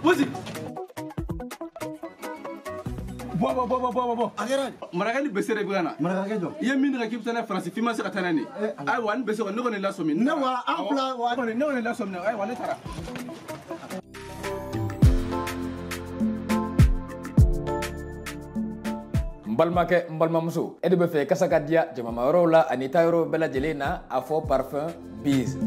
Posi. Bo. Agera. Marakani besere bugana. Marakani jo. Ye min ka kibtana France fi ma se katana ni. Ay wan bese ko ne la somi. Ne wa ampla wa ne la somi. Ay wan tara. Mbalmake mbalmamuso e de be fe kasaka dia jama yoro la anita yoro bela jelena afo parfum Biz.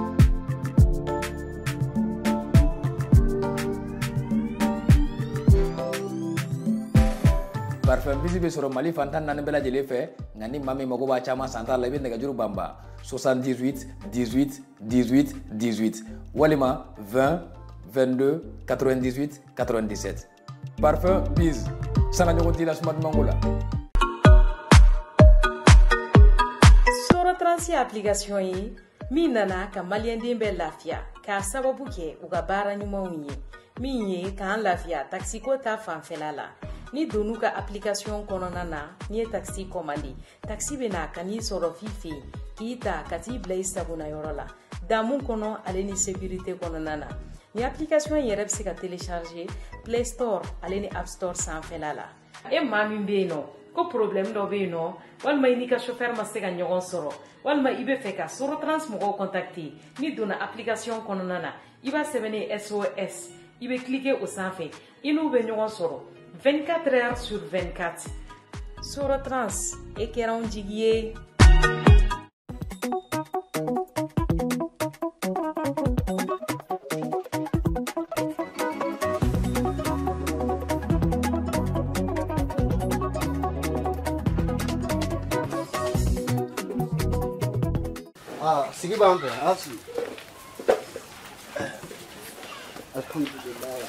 Parfum Biz be soro Mali fantan nan bela jele fe ngani mami mako ba chama santa la be daga juru bamba 78 18 18 18 walima 20 22 98 97 Parfum Biz. Sana nyogoti la smart mangola. Soro transi application yi mi nana ka malien dembe lafia ka sababu ke uga bara nyumawnye mi ye kan lafia taxi ko ta fanfela la ni donu ka application konona na ni taxi komandi taxi bena kani soro fifi kita kati blay sabuna yorola damun kono ale ni sécurité konona na ni application yɛrɛ bɛ se ka télécharger Play Store ale ni App Store sanfɛla la. E maa min bɛ yen nɔ ko problème dɔ bɛ yen nɔ walima i ni ka chauffeur ma se ka ɲɔgɔn sɔrɔ walima i bɛ fɛ ka Sorotrans mɔgɔw contacter ni donna application kɔnɔna na i b'a sɛbɛnni SOS i bɛ cliquer o sanfɛ i n'u bɛ ɲɔgɔn sɔrɔ 24 heures sur 24. Sorotrans e kɛra anw jigi ye. Sigi bampe, asi. Alhamdulillah.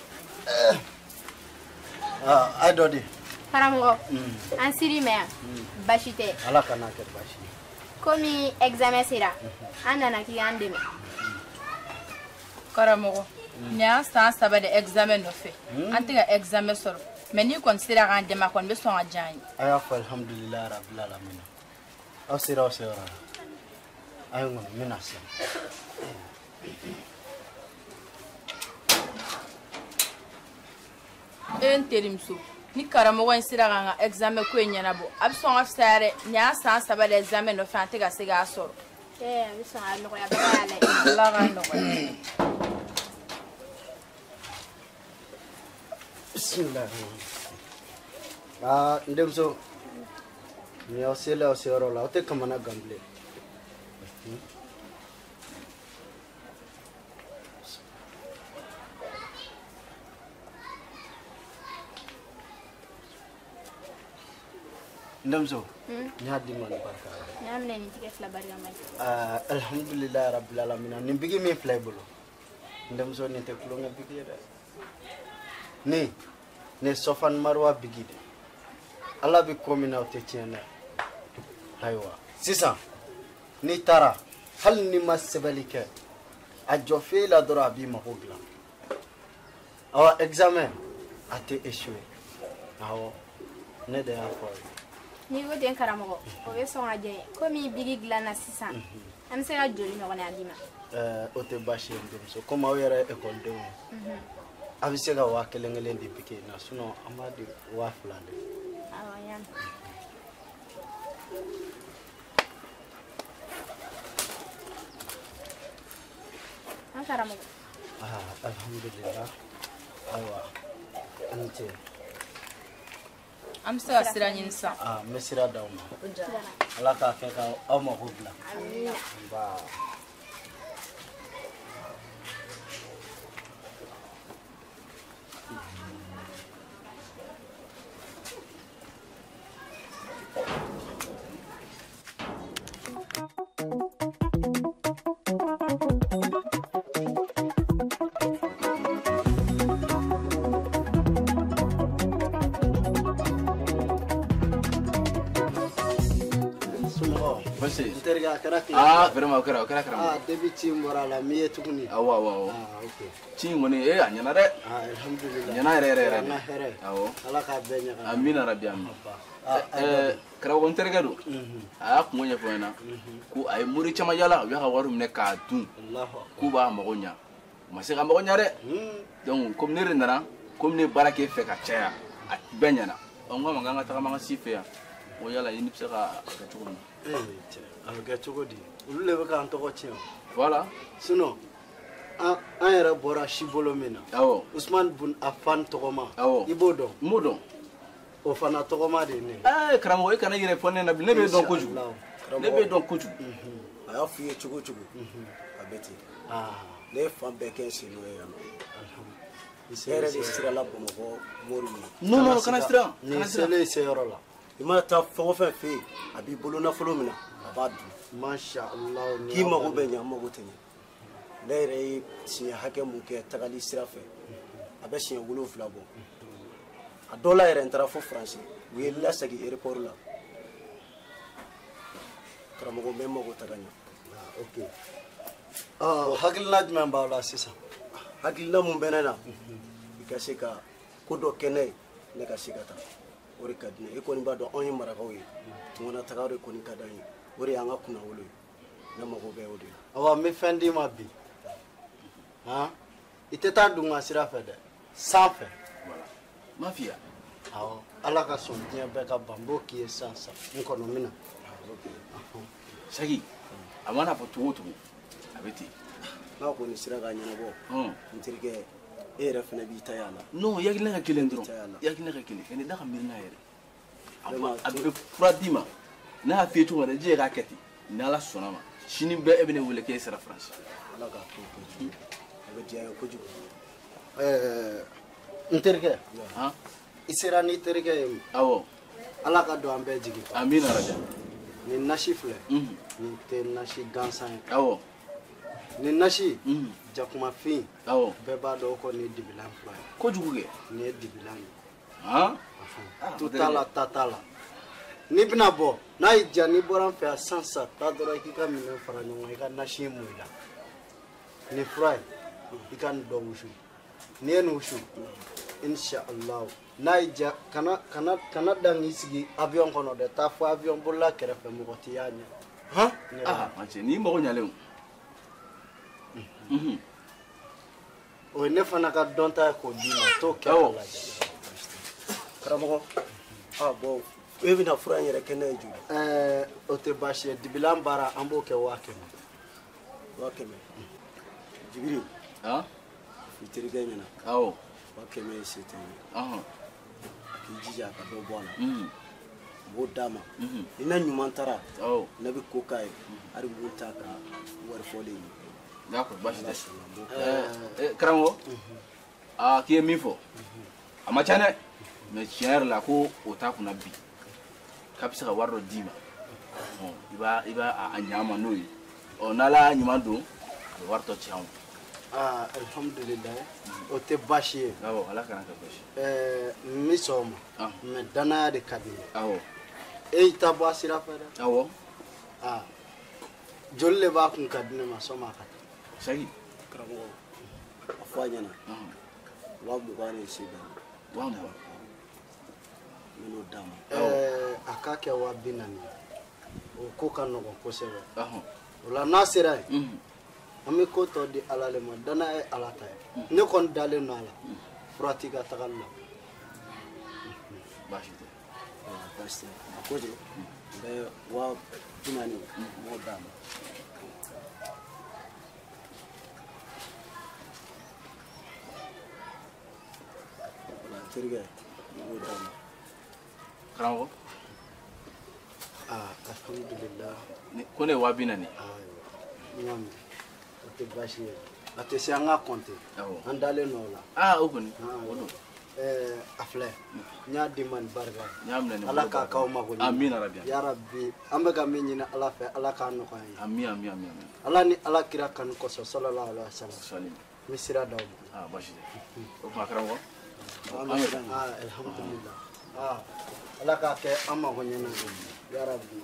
Ay dodi. Paramogo. Ansiri mea. Bashite. Ala kana ker bashi. Komi examen sera. Anda na ki andeme. Paramogo. Nya sa saba de examen no fe. Antiga examen soro. Mais ni considère en dema kon be son adjani. Aya fa alhamdulillah rabbil alamin. Asira. Ayo menasa. Terimso. Ni karamogo insira nga examen ko nyana bo. Abson afsare nya sa saba de examen no fante ga sega asoro. Abson no ya bale. La ga no. Bismillah. Ndemso. Ni oselo la ote kamana gamble. Ndamso nyadi man barka nyamne ni tike fla bari amay alhamdulillah rabbil alamin ni bigi mi fly bolo ndamso ni te kulo nga bigi da ne sofan marwa bigi de ala bi komina o te tiena haywa sisa ni tara hal ni masabalika ajofe la dora bi mahogla awa examen ate échoué awo ne de afo ni go den karamogo o be son aje komi bigi glana sisa am se ga joli no na dima o te bashi ndemso koma o yara école de abi se ga wa kelengele ndi pike na suno amadi wa fulande awa yan karamogo alhamdulillah awa ante am sa sira nyinsa mesira dauma ala ka ke ka o ma hubla amina ba vraiment kara. Debiti morala miye tukuni. Awa. Okay. Ngoni anyana de. Alhamdulillah. Nyana re. Na here. Awo. Ala ka benya. Amina rabbi am. Kara won terga do. Ko nya fo na. Ku ay muri chama yala wi ha waru ne ka dun. Allahu. Ku ba ma gonya. ma se ka mɔgɔ ɲa dɛ donc comme ne yɛrɛ nana comme ne baara kɛ fɛ ka caya a bɛɛ ɲɛna n ko a ma k'an ka tagama an ka si fɛ yan o yala i ni bɛ se ka kɛ cogo min a bɛ kɛ cogo di olu de bɛ k'an tɔgɔ tiɲɛ voilà sinon an yɛrɛ bɔra si bolo min na awɔ Usman Bun Affan tɔgɔma awɔ i b'o dɔn n b'o dɔn o fana tɔgɔma de ye ne karamɔgɔ e kana yɛrɛ fɔ ne na bi ne b'e dɔn kojugu ne b'e dɔn kojugu a y'a f'i ye cogo cogo a bɛ ten ne ye fan bɛɛ kɛ sen n'o ye yan nɔ e yɛrɛ de sirala Bamakɔ mori min non kana siran ni selen seyɔrɔ la i mana taa fɛn o fɛn fɛ yen a b'i bolo nafolo min na a b'a dun masha Allah k'i mago bɛ ɲɛ an mago tɛ ɲɛ ne yɛrɛ ye siɲɛ hakɛ mun kɛ tagali sira fɛ a bɛ siɲɛ 7 bɔ a dɔw la yɛrɛ n taara fo Faransi u ye lasegin aéroport la karamɔgɔ n bɛ n mago ta ka ɲɛ ok hakilina jumɛn b'aw la sisan hakilina mun bɛ ne na i ka se ka ko dɔ kɛ ne ye ne ka se ka taa o de ka di ne e kɔni b'a dɔn anw ye marakaw ye tungana taga de kɔni ka d'an ye o de y'an ka kunnawolo ye ne mago bɛ o de la awa n bɛ fɛn d'i ma bi i tɛ taa dunga sira fɛ dɛ sanfɛ m'a f'i ye awɔ ala ka sɔn diɲɛ bɛɛ ka ban n b'o k'i ye sisan n kɔnɔ n bɛna Sagi a mana fɔ cogo o cogo a bɛ ten n'a kɔni sera k'a ɲɛnabɔ n terikɛ e yɛrɛ fana b'i ta y'a la non yakilina ka kelen dɔrɔn yakilina ka kelen ka ne da ka miiri n'a yɛrɛ a bɛ fura d'i ma n'a y'a f'i ye cogo min na ji ye k'a kɛ ten ni ala sɔnna ma sini bɛɛ e bɛ ne wele k'e sera Faransi ala k'a to kojugu a bɛ diya n ye kojugu n terikɛ i sera n'i terikɛ ye awɔ ala ka don an bɛɛ jigi amina raja nin nasi filɛ nin tɛ nasi gansan ye awɔ nin nasi jakumafin awɔ bɛɛ b'a dɔn o kɔni ye dibilan fila ye kojugu kɛ nin ye dibilan ye to t'a la ta t'a la n'i bɛna bɔ n'a y'i diya n'i bɔra an fɛ yan sisan taa dɔrɔn i k'i ka minɛn fara ɲɔgɔn kan i ka nasi in mun i la nin fura ye i ka nin dɔ wusu n'i ye nin wusu inshallah n'a y'i diya kana dan k'i sigi avion kɔnɔ dɛ taa fɔ avion bolila kɛrɛfɛ mɔgɔ t'i y'a ɲɛ ma cɛ n'i mago ɲalen o ye ne fana ka dɔnta ye k'o d'i ma t'o kɛ k'a lajɛ karamɔgɔ bon e bɛna fura in yɛrɛ kɛ ne ye joli o tɛ baasi ye dibilan baara an b'o kɛ 1000 1000 Jibiri i terikɛ ɲɛna awɔ 1000 ye se tɛ ye k'i jija ka dɔ bɔ a la n b'o d'a ma ni ne ɲuman taara ne bɛ ko k'a ye hali b'o ta ka wari fɔlen ye d'accord baasi tɛ karamɔgɔ k'i ye min fɔ a ma ca dɛ mais tiɲɛ yɛrɛ la ko o t'a kunna bi k'a bɛ se ka wari dɔ d'i ma i b'a a ɲa ma n'o ye n'ala y'a ɲuman don a bɛ wari tɔ ci an ma alhamdulillah o tɛ baasi ye awɔ ala kana kɛ baasi n bɛ sɔn o ma mais danaya de ka di n ye awɔ e y'i ta bɔ a sira fɛ dɛ awɔ joli de b'a kun ka di ne ma sɔn a ka taa Sagi karamɔgɔ a fɔ a ɲɛna 20,000 de se bɛ 20,000 n bɛn'o d'a ma a k'a kɛ 40,000 o ko ka nɔgɔn kosɛbɛ o la n'a sera yen an bɛ ko tɔ di ala le ma danaya ye ala ta ye ne kɔni dalen don a la fura t'i ka tagali la baasi tɛ baasi tɛ a ko ten n bɛ 40,000 m'o d'a ma terikɛ n b'o d'a ma karamɔgɔ alhamdulillah ko ne ye 40,000 ɲami o tɛ baasi ye a tɛ se an ka compter an dalen don o la o kɔni o don a filɛ n y'a di ma ni barika n y'a minɛ ni ala k'a k'aw mago ɲɛ amina rabi ya rabbi an bɛ ka min ɲini ala fɛ ala k'a nɔgɔya ye amin ala ni ala kira kanu kosɔn sallallahu alaihi wasallam n bɛ sira d'aw ma baasi tɛ o kuma karamɔgɔ alhamdulillah ala k'a kɛ an mago ɲɛna ya rabbi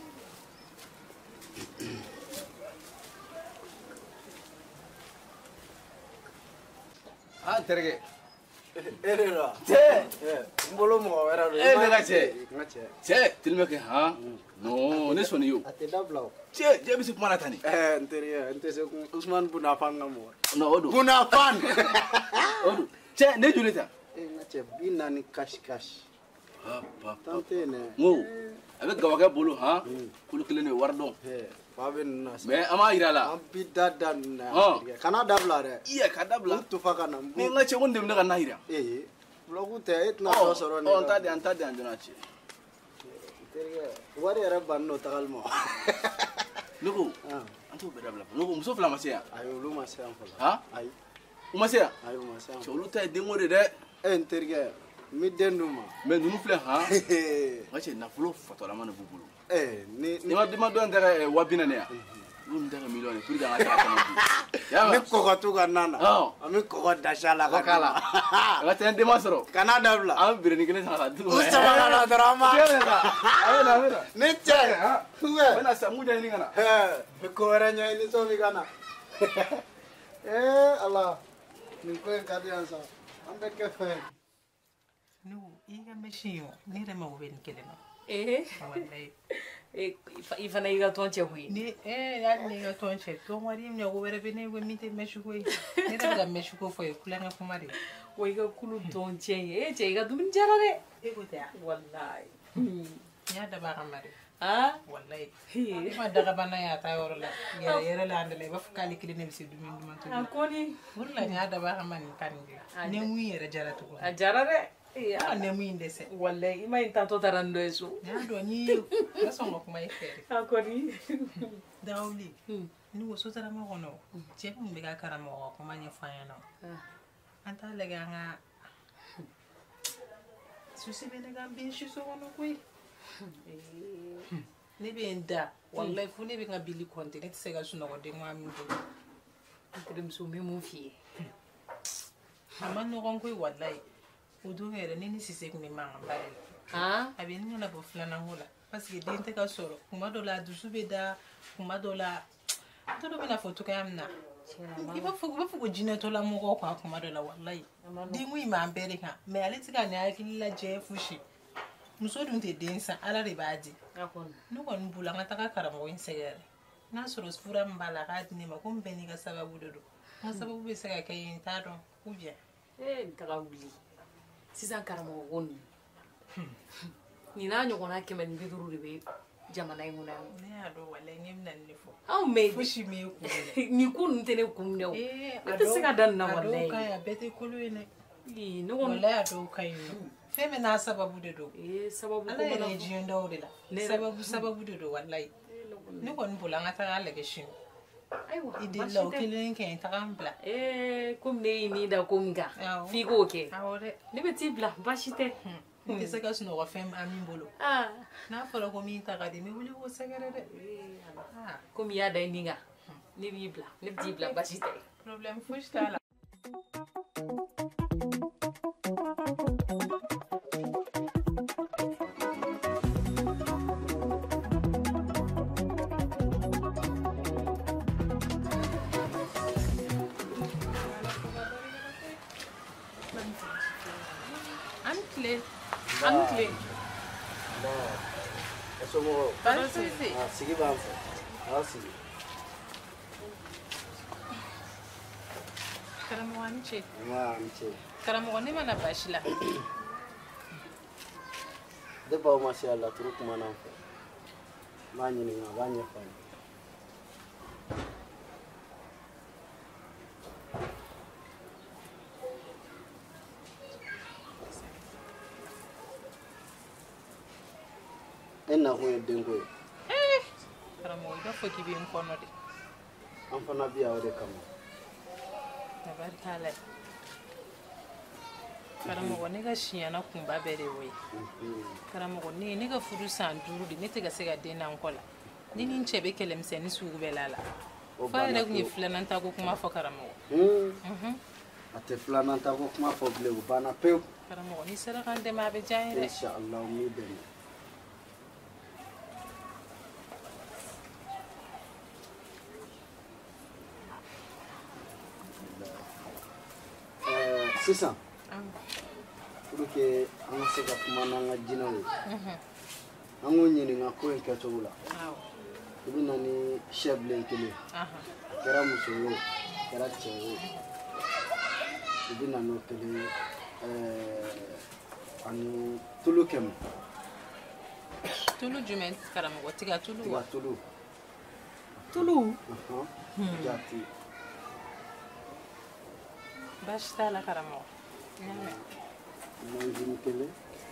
terikɛ Erera. Cɛ N bolo mɔgɔ wɛrɛ don. ne ka cɛ N ka cɛ. cɛ tellement que han non ne sɔnni yo A tɛ dabila o. cɛ bɛ se kuma la tan ni N terikɛ n tɛ se kun Usman Bunafan ka mɔgɔ. non o don Bunafan. o don cɛ ne joli ta N ka cɛ 40 kasi. Tan tɛ yen dɛ. n ko a bɛ gawakɛ bolo han kolo kelen de wari dɔn Fa bɛ ninnu na sisan. mais an b'a yira la An bi da ninnu na yan, Hɔn. terikɛ. Kana dabila dɛ. iya ka dabila U tufa ka na. ni n ka cɛ ko n de bɛ ne ka na yira Bulɔku tɛ e tɛna dɔ sɔrɔ n t'a di yan n t'a di yan joona cɛ terikɛ wari yɛrɛ bannen n'o tagali ma. ne ko an t'o bɛɛ dabila ne ko muso fila ma se yan Ayi olu ma se yan fɔlɔ. han Ayi u ma se yan ayi u ma se yan cɛ fɔlɔ. olu ta ye denko de dɛ N terikɛ n bɛ den d'u ma. mais ninnu filɛ han n ka cɛ nafolo fatɔlama de b'u bolo Ni ni ma dɔ in tɛ ka 40 yan olu tɛ ka miliyɔn ye pour que an ka se ka tɛmɛ bi y'a ni mɛn kɔgɔ t'u ka na na. Hɔn. An bɛ kɔgɔ dasi a la ka k'a la a ka tɛn denma sɔrɔ Kana dabila. an bɛ berenin kelen san ka taa di u U ma sɛbɛnna la dɔrɔn an ma. a bɛ na Ni cɛ. a bɛ na sa mun ɲɛɲini ka na Ko wɛrɛ ɲɛɲini sɔn mi ka na. Ala nin ko in ka di yan sa. An bɛ kɛ fɛn. Ne ko i ka machine yo ne yɛrɛ mago bɛ nin kelen na. Wallahi. I fana y'i ka tɔn cɛ koyi. Ni hali ne ka tɔn cɛ tɔn wari min ko wɛrɛ bɛ ne ko min tɛ mèche ko ye. Ne yɛrɛ bɛ ka mèche ko fɔ ye kulonkɛ kuma de. Wa i ka kulu tɔn cɛ ye cɛ i ka dumuni diyara dɛ. E ko tɛ wa? Walayi. N y'a dabɔ a kama de. Han. Wallahi. Ne ma dagabana y'a ta yɔrɔ la yɛrɛ la an da la i b'a fɔ k'ale kelen de bɛ se dumuni duman tobi. A ko ni. O de la n y'a dabɔ a kama nin kan nin de. Ne mun yɛrɛ jara tugun. A diyara dɛ. A ne mun dɛsɛ. Walayi i ma in tantɔ taara nin dɔ ye so. N y'a dɔn ni n ka sɔn ka kuma i fɛ de. A kɔni. Dawuli. Ni ko sotarama kɔnɔ cɛ min bɛ ka karamɔgɔ ka kuma ɲɛfɔ an ɲɛna an t'a lajɛ an ka susi bɛ ne ka n bin si so kɔnɔ koyi ne bɛ n da walayi fo ne bɛ n ka bili kɔnte ne tɛ se ka sunɔgɔ den wa min bolo n terimuso n bɛ mun f'i ye a ma nɔgɔn koyi walayi o don yɛrɛ ne ni sise tun bɛ mankan ba de la a bɛ ne ɲɛna bɔ filanan ko la parce que den tɛ ka sɔrɔ kuma dɔ la a dusu bɛ da kuma dɔ la tɔ dɔ bɛna fɔ cogoya min na i b'a fɔ ko jinɛtɔla mɔgɔw kan kuma dɔ la walayi den ko in b'an bɛɛ de kan mais ale tɛ ka ne hakili lajɛ fosi muso dun tɛ den san ala de b'a di ne kɔni bolo an ka taga karamɔgɔ in sɛgɛrɛ n'a sɔrɔ fura min b'a la k'a di ne ma ko n bɛɛ n'i ka sababu de don n ka sababu bɛ se ka kɛ yen n t'a dɔn ou bien n taga wuli sisan karamɔgɔ ko ninnu nin n'a ɲɔgɔnna 150 de bɛ jamana in kɔnɔ yan ne y'a dɔn walayi ne bɛna nin de fɔ anw mɛ fosi m'e kun dɛ nin ko ninnu tɛ ne kun minɛ o ne tɛ se ka da nin na walayi a dɔw ka ɲi a bɛɛ tɛ kolo ye dɛ ne kɔni walayi a dɔw ka ɲi fɛn bɛ n'a sababu de don sababu ala yɛrɛ ye diɲɛ dɔw de la sababu de don walayi ne kɔni bolo an ka taga lajɛ sini i delila o kelen kɛ n taga n bila komi ne y'i ni da ko min kan f'i k'o kɛ ne bɛ t'i bila baasi tɛ n tɛ se ka sunɔgɔ fɛn an min bolo n'a fɔra ko min ta ka di n bɛ wuli k'o sɛgɛrɛ dɛ komi i y'a da i nin kan ne b'i bila ne bɛ t'i bila baasi tɛ problème fosi t'a la Ani tile. Somɔgɔw. Baasi sigi b'an fɛ. Aw sigi. karamɔgɔ ani ce. Ani ce. karamɔgɔ ne mana baasi la. Depuis aw ma se a laturu kumana an fɛ. N b'a ɲininka a b'a ɲɛfɔ an ye. E nakun ye denko ye. karamɔgɔ i b'a fɔ k'i bɛ n kɔnɔ de. An fana bi yan o de kama. tabarikala ye. karamɔgɔ ne ka siɲɛna kunba bɛɛ de y'o ye. karamɔgɔ ne ka furu san 5 de ne tɛ ka se ka den na n kɔ la ne ni n cɛ bɛ kɛlɛmisɛnnin sugu bɛɛ la fa yɛrɛ tun ye filanan ta ko kuma fɔ karamɔgɔ. A tɛ filanan ta ko kuma fɔ bilen o banna pewu. karamɔgɔ n'i sera ka n dɛmɛ a bɛ diya n ye dɛ. Inshallah n b'i dɛmɛ. Sisan que an se ka kuma n'an ka jinɛw ye an k'o ɲininka ko in kɛcogo la i bɛ na ni sɛ bilen kelen a kɛra muso ye o a kɛra cɛ ye o i bɛ na n'o kelen ani tulu 100. Tulu jumɛn karamɔgɔ tiga tulu wa? Tiga tulu. Tulu? Jati. Baasi t'a la karamɔgɔ. Manzini kelen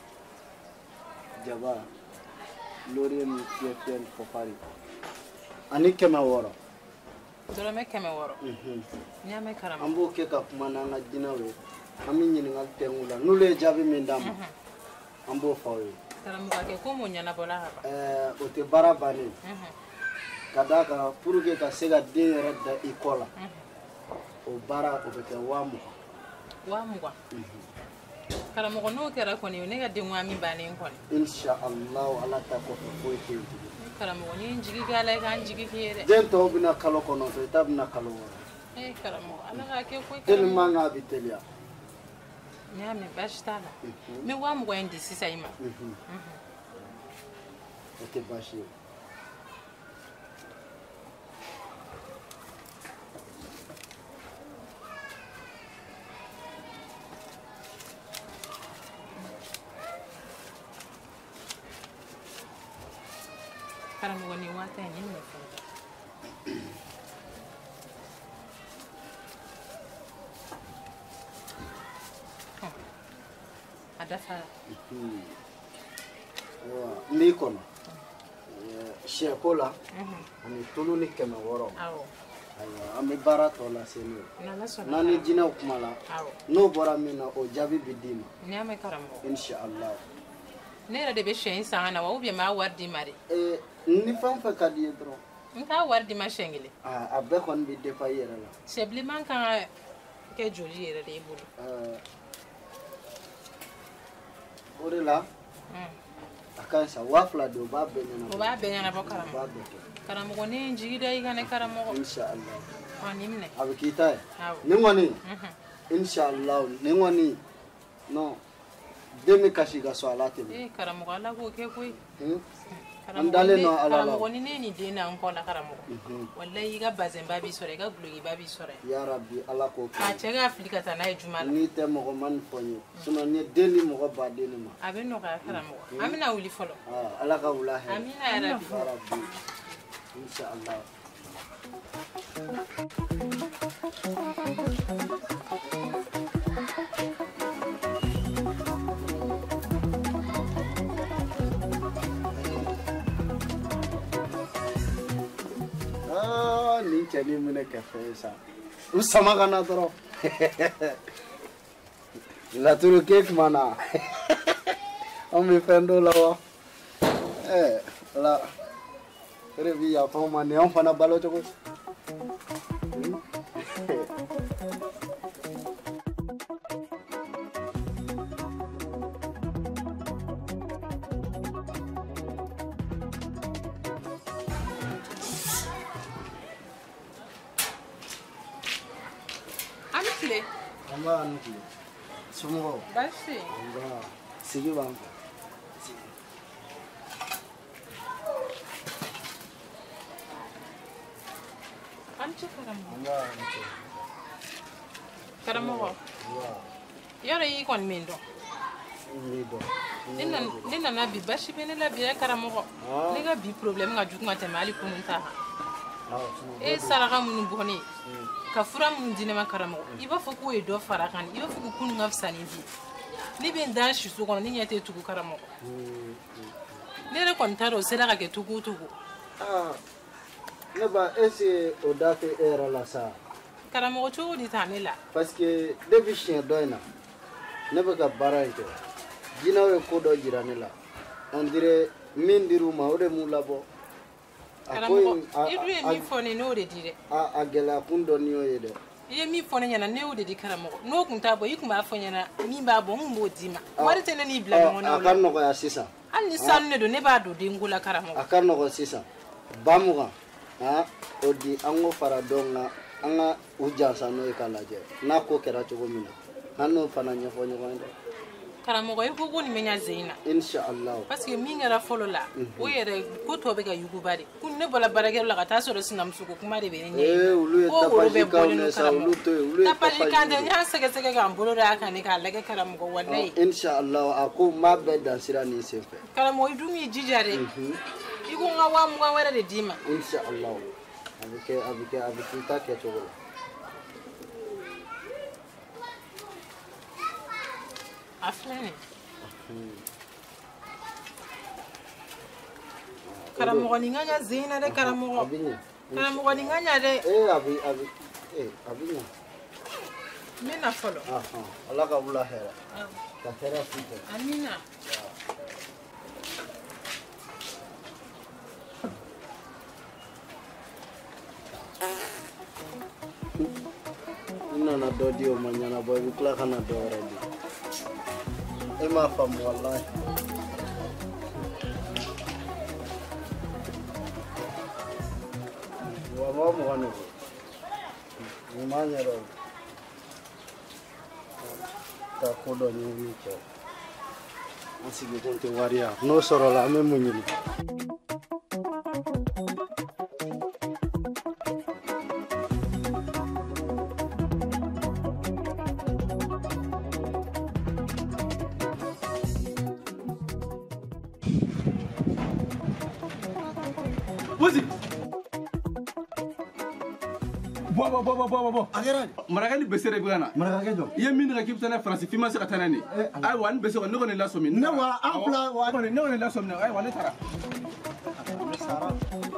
jaba lori ni fiyɛ fɔfari ani 100 dɔrɔmɛ 100. N'i y'a mɛn karamɔgɔ. An b'o kɛ ka kuma n'an ka jinɛw ye an bɛ ɲininkali tɛnku la n'olu ye jaabi min d'an ma an b'o fɔ aw ye. Karamɔgɔ kɛ ko mun ɲɛnabɔla ka ban. O tɛ baara bannen ka d'a kan pour que ka se ka den yɛrɛ da i kɔ la o baara o bɛ kɛ 20,000. 20,000. Karamɔgɔ n'o kɛra kɔni ne ka den 20,000 bannen kɔni. Inshallah ala ta kɔfɛ foyi tɛ yen. Karamɔgɔ ni n jigi kɛ ala ye k'an jigi k'i ye dɛ. Den tɔw bɛna kalo 9 i ta bɛna kalo 6. Karamɔgɔ ala k'a kɛ koyi. Tellement a bɛ teliya. N'i y'a mɛn baasi t'a la. N bɛ 20,000 in di sisan i ma. O tɛ baasi ye. Karamɔgɔ ni waati in ne fɛ. A dafara. N b'i kɔnɔ sɛko la ani tulu ni 100. Ayiwa an bɛ baara tɔ lase n'o ye n'an ni jinɛw kuma la n'o bɔra min na o jaabi bɛ d'i ma. N'i y'a mɛn karamɔgɔ. Inshallah. Ne yɛrɛ de bɛ siyɛn san ka na wa ou bien n b'a wari d'i ma de. Ni fɛn o fɛn ka di ye dɔrɔn. N k'a wari d'i ma siyɛn kelen. A bɛɛ kɔni bɛ dépend i yɛrɛ la. Sɛ bilenman kan ka kɛ joli yɛrɛ de i bolo. O de la a ka ɲi sa 2000 de o b'a bɛɛ ɲɛnabɔ. O b'a bɛɛ ɲɛnabɔ karamɔgɔ. Karamɔgɔ ne ye n jigi da i kan ne karamɔgɔ. Inshallah. Nin minɛ. A bɛ k'i ta ye. Nin kɔni inshallah nin kɔni non den bɛ kasi ka sɔn ala tɛ. Karamɔgɔ ala k'o kɛ koyi. An dalen don ala la. Karamɔgɔ ni ne ye nin den na n kɔ la karamɔgɔ. Walayi i ka bazɛnba b'i sɔrɔ i ka gulokiba b'i sɔrɔ. Ya Rabbi ala k'o kɛ. A cɛ k'a fili ka taa n'a ye juma la. N'i tɛ mɔgɔ ma nin fɔ n ye sinon ni den ni mɔgɔ ba den ma. A bɛ nɔgɔya karamɔgɔ. An bɛna wuli fɔlɔ. Ala ka wula hɛrɛ. Amina ya Rabbi. Ya Rabbi. Inshallah. Nin cɛ ni minɛ kɛ fɛn ye sa u sama ka na dɔrɔn laturu ke kuma na an bɛ fɛn dɔ la wa ala o de bɛ yafa ma nin an fana balo cogo. An b'a ni tile somɔgɔw. Baasi. Sigi b'an fɛ. An cɛ karamɔgɔ. Karamɔgɔ. Yɔrɔ i kɔni min dɔn. N dɔn. Ne nana bi baasi bɛ ne la bi karamɔgɔ. Ne ka bi problème ka jugu ka tɛmɛ hali kunun ta kan. E saraka minnu bɔ ne ye ka fura minnu di ne ma karamɔgɔ i b'a fɔ k'o ye dɔ fara kan i b'a fɔ ko kunun ka fisa ni bi ne bɛ n da si so kɔnɔ ne ɲɛ tɛ tugu karamɔgɔ ne yɛrɛ kɔni t'a dɔn o sera ka kɛ tugu o tugu. Ne ba est-ce que o da tɛ e yɛrɛ la sa. Karamɔgɔ cogo di ta ne la. parce que depuis siɲɛ dɔ in na ne bɛ ka baara in kɛ jinɛw ye ko dɔ jira ne la on dirait min dir'u ma o de m'u labɔ. Karamɔgɔ i dun ye min fɔ ne n'o de di dɛ. A gɛlɛya kun dɔ ni y'o ye dɛ. I ye min fɔ ne ɲɛna ne y'o de di karamɔgɔ n'o kun t'a bɔ i kun b'a fɔ ɲɛna min b'a bɔ n kun b'o d'i ma wari tɛ ne n'i bila ɲɔgɔn na o la. A ka nɔgɔya sisan. hali ni sanu de don ne b'a don denko la karamɔgɔ. A ka nɔgɔn sisan 20,000 o di an k'o fara dɔn kan an ka u jansa n'o ye k'a lajɛ n'a ko kɛra cogo min na an n'o fana ɲɛfɔ ɲɔgɔn ye dɛ. karamɔgɔ i ko ko nin bɛ ɲa Zeyina inshallah parce que min kɛra fɔlɔ la o yɛrɛ ko tɔ bɛ ka yuguba de ko ne bɔra baarakɛyɔrɔ la ka taa sɔrɔ sinamuso ko kuma de bɛ ne ɲɛ olu ye tapage kan ne sa olu to olu ye tapage kan tɛ n y'a sɛgɛsɛgɛ k'an bolo da kan ne k'a lajɛ karamɔgɔ walayi inshallah a ko maa bɛɛ dan sira nin sen fɛ karamɔgɔ i dun y'i jija de i ko n ka 20,000 wɛrɛ de d'i ma inshallah a bɛ kɛ i ta kɛcogo la a filɛ nin karamɔgɔ nin ka ɲa Zeyina dɛ karamɔgɔ karamɔgɔ nin ka ɲa dɛ a bɛ ɲa n bɛ na fɔlɔ ala ka wula hɛrɛ ka hɛrɛ f'i tɛ amina n nana dɔ di o ma ɲɛnabɔ i bɛ tila ka na dɔ wɛrɛ di e m'a faamu walahi wa mɔgɔ mɔgɔ ne ko nin m'a ɲɛdɔ ka ko dɔ ɲɛɲini cɛ an sigikun tɛ wariya n'o sɔrɔla an bɛ mun ɲini Bosi. Bo. Agara. Maragani besere bugana. Maragani do. Ye min ka kibtana France fima se katana ni. Ay wan bese ne ko ne la somi. Ne wa ampla wa ne ko ne la somi ay wan tara. Sara.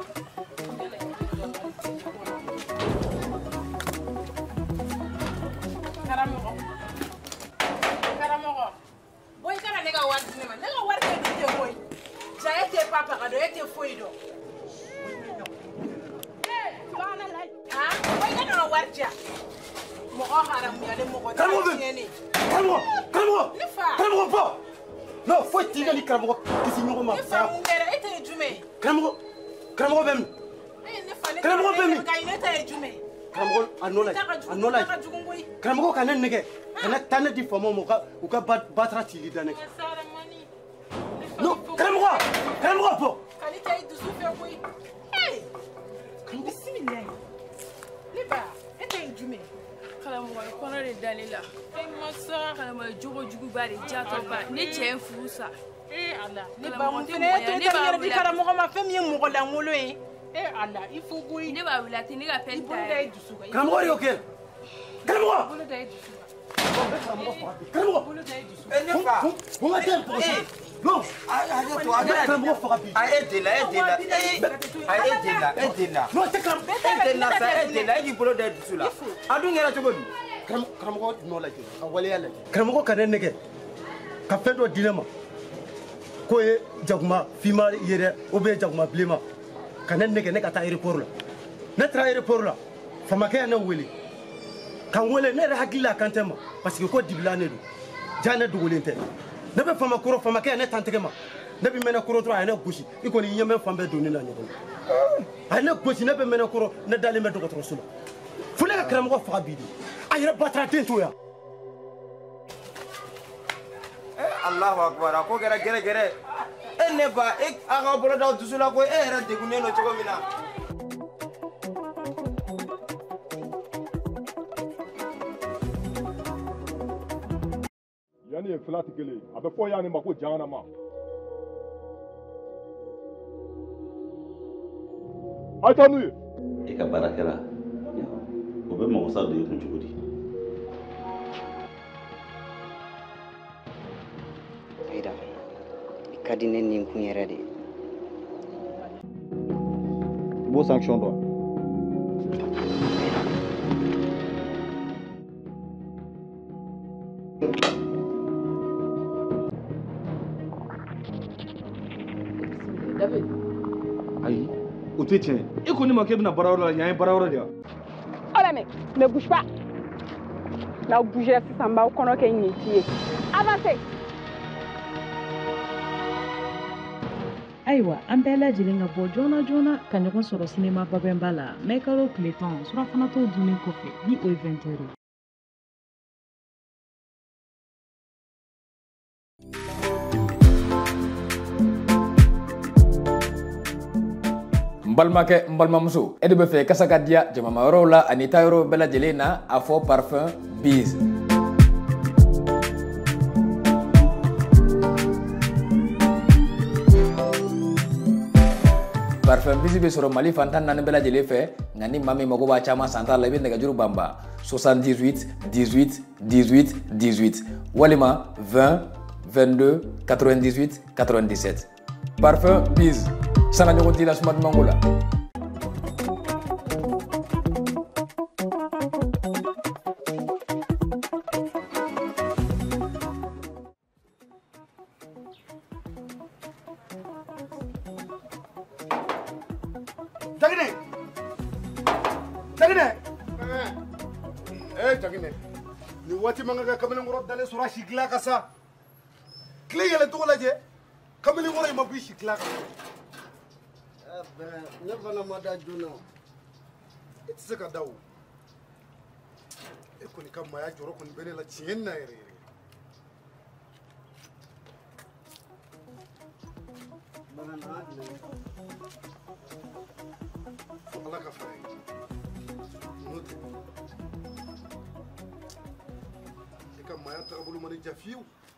Karamɔgɔ. Boy kana ne ka wari di ne ma. Ne ka wari tɛ boy. Ja ete papa ka do ete foyi do. Boy kana wari ja. Mɔgɔ haramu ya de mɔgɔ ta tiɲɛni. Karamɔgɔ bɔ. Non, faut tirer ni karamɔgɔ kisi ɲɔgɔn ma. Ne fa mun kɛra e tɛ jumɛn? Karamɔgɔ bɛ min? Ne fa ne karamɔgɔ bɛ min? Ka ne tɛ jumɛn? Karamɔgɔ a nɔ la. Karamɔgɔ ka ne nɛgɛ. Ka ne taa ne di faamaw ma u ka batara cili da ne kan. Non, karamɔgɔ bɔ. Kali tɛ i dusu fɛ koyi. Hey! Bismillah. Ne ba, e tɛ jumɛn? Karamɔgɔ kɔnɔ de dalen la. E masa karamɔgɔ jogo juguba de jatɔba. Ne cɛ furu sa. Allah. Ne ba mun fɛnɛ e to yɛrɛ di karamɔgɔ ma fɛn min ye mɔgɔ lankolon ye. Allah, il faut koyi. Ne b'a wuli a tɛ ne ka fɛn ta yɛrɛ. Karamɔgɔ de y'o kɛ. Karamɔgɔ. Bolo da e dusu kan. Karamɔgɔ. Bolo da e dusu. Ne fa. Ko ma tɛ pɔgɔ. Non. Karamɔgɔ faga bi. A e dela. Non, tɛ karamɔgɔ. E dela sa, e dela, e k'i bolo da dusu la. A dun kɛra cogo di? Karamɔgɔ nɔ lajɛ, ka waleya lajɛ. Karamɔgɔ ka ne nɛgɛ, ka fɛn dɔ di ne ma. K'o ye jakuma finma ye dɛ, ou bien jakuma bilenma. Ka ne nɛgɛ ne ka taa aéroport la. Ne taara aéroport la, famakɛ ye ne wele. Ka n wele, ne yɛrɛ hakili la kan tɛ ma, parce que ko dibila ne don. Ja ne dogolen tɛ. Ne bɛ famakɔrɔ, famakɛ ye ne tan tɛgɛ ma. Ne bɛ mɛnɛ kɔrɔ dɔrɔn a ye ne gosi. I kɔni i ɲɛ bɛ fan bɛɛ donni la ɲɔgɔn na. A ye ne gosi, ne bɛ mɛnɛ kɔrɔ, ne dalen bɛ dɔgɔtɔrɔso la. Fo ne ka karamɔgɔ faga bi de. A yɛrɛ batara den to yan. Allahu akbar, a ko kɛra gɛrɛgɛrɛ. E ne ba, a ka bolo da dusu la ko e yɛrɛ degunnen don cogo min na. Yani ye fila tɛ kelen a bɛ fɔ yani ma ko jahanama. A ye taa n'u ye. E ka baara kɛra o bɛ mago sa don e kun cogo di? Aida, i ka di ne nin kun yɛrɛ de. I b'o sanction dɔn. Ayi, o tɛ tiɲɛ ye. E ko ne ma k'e bɛna baara yɔrɔ la, yan ye baara yɔrɔ de ye wa? Oh là, ne bouge pas. Là où bouger, c'est ça, on connaît qu'il y a. Avancez. Ayiwa, an bɛɛ lajɛlen ka bɔ joona ka ɲɔgɔn sɔrɔ cinéma Babemba la Mɛkalo tile 10 surafanato dunni kɔfɛ ni o ye 20 heures. Mbalmake mbalmamuso e de be fe kasa ka dia jamama yɔrɔw la ani ta yɔrɔ bɛɛ lajɛlen na a fɔ parfum Biz. Parfum Biz bɛ sɔrɔ Mali fantan naani bɛɛ lajɛlen fɛ nka ni maa min mago b'a caman santa la i bɛ nɛgɛjuru banba 78 18 18 18 walima 20 22 98 97. Parfum Biz sana ɲɔgɔn t'i la suma dumanko la. Jagine ni wati manga ka kamelen ngoro dale sura shikla kasa kle yele to laje kamelen ngoro ma bi shikla kasa ne bana mada juna itse ka dawo e ko ni kam maya joro ko ni bene la cien na yere bana na adle Allah ka fare note maya tagabulu mani jafiu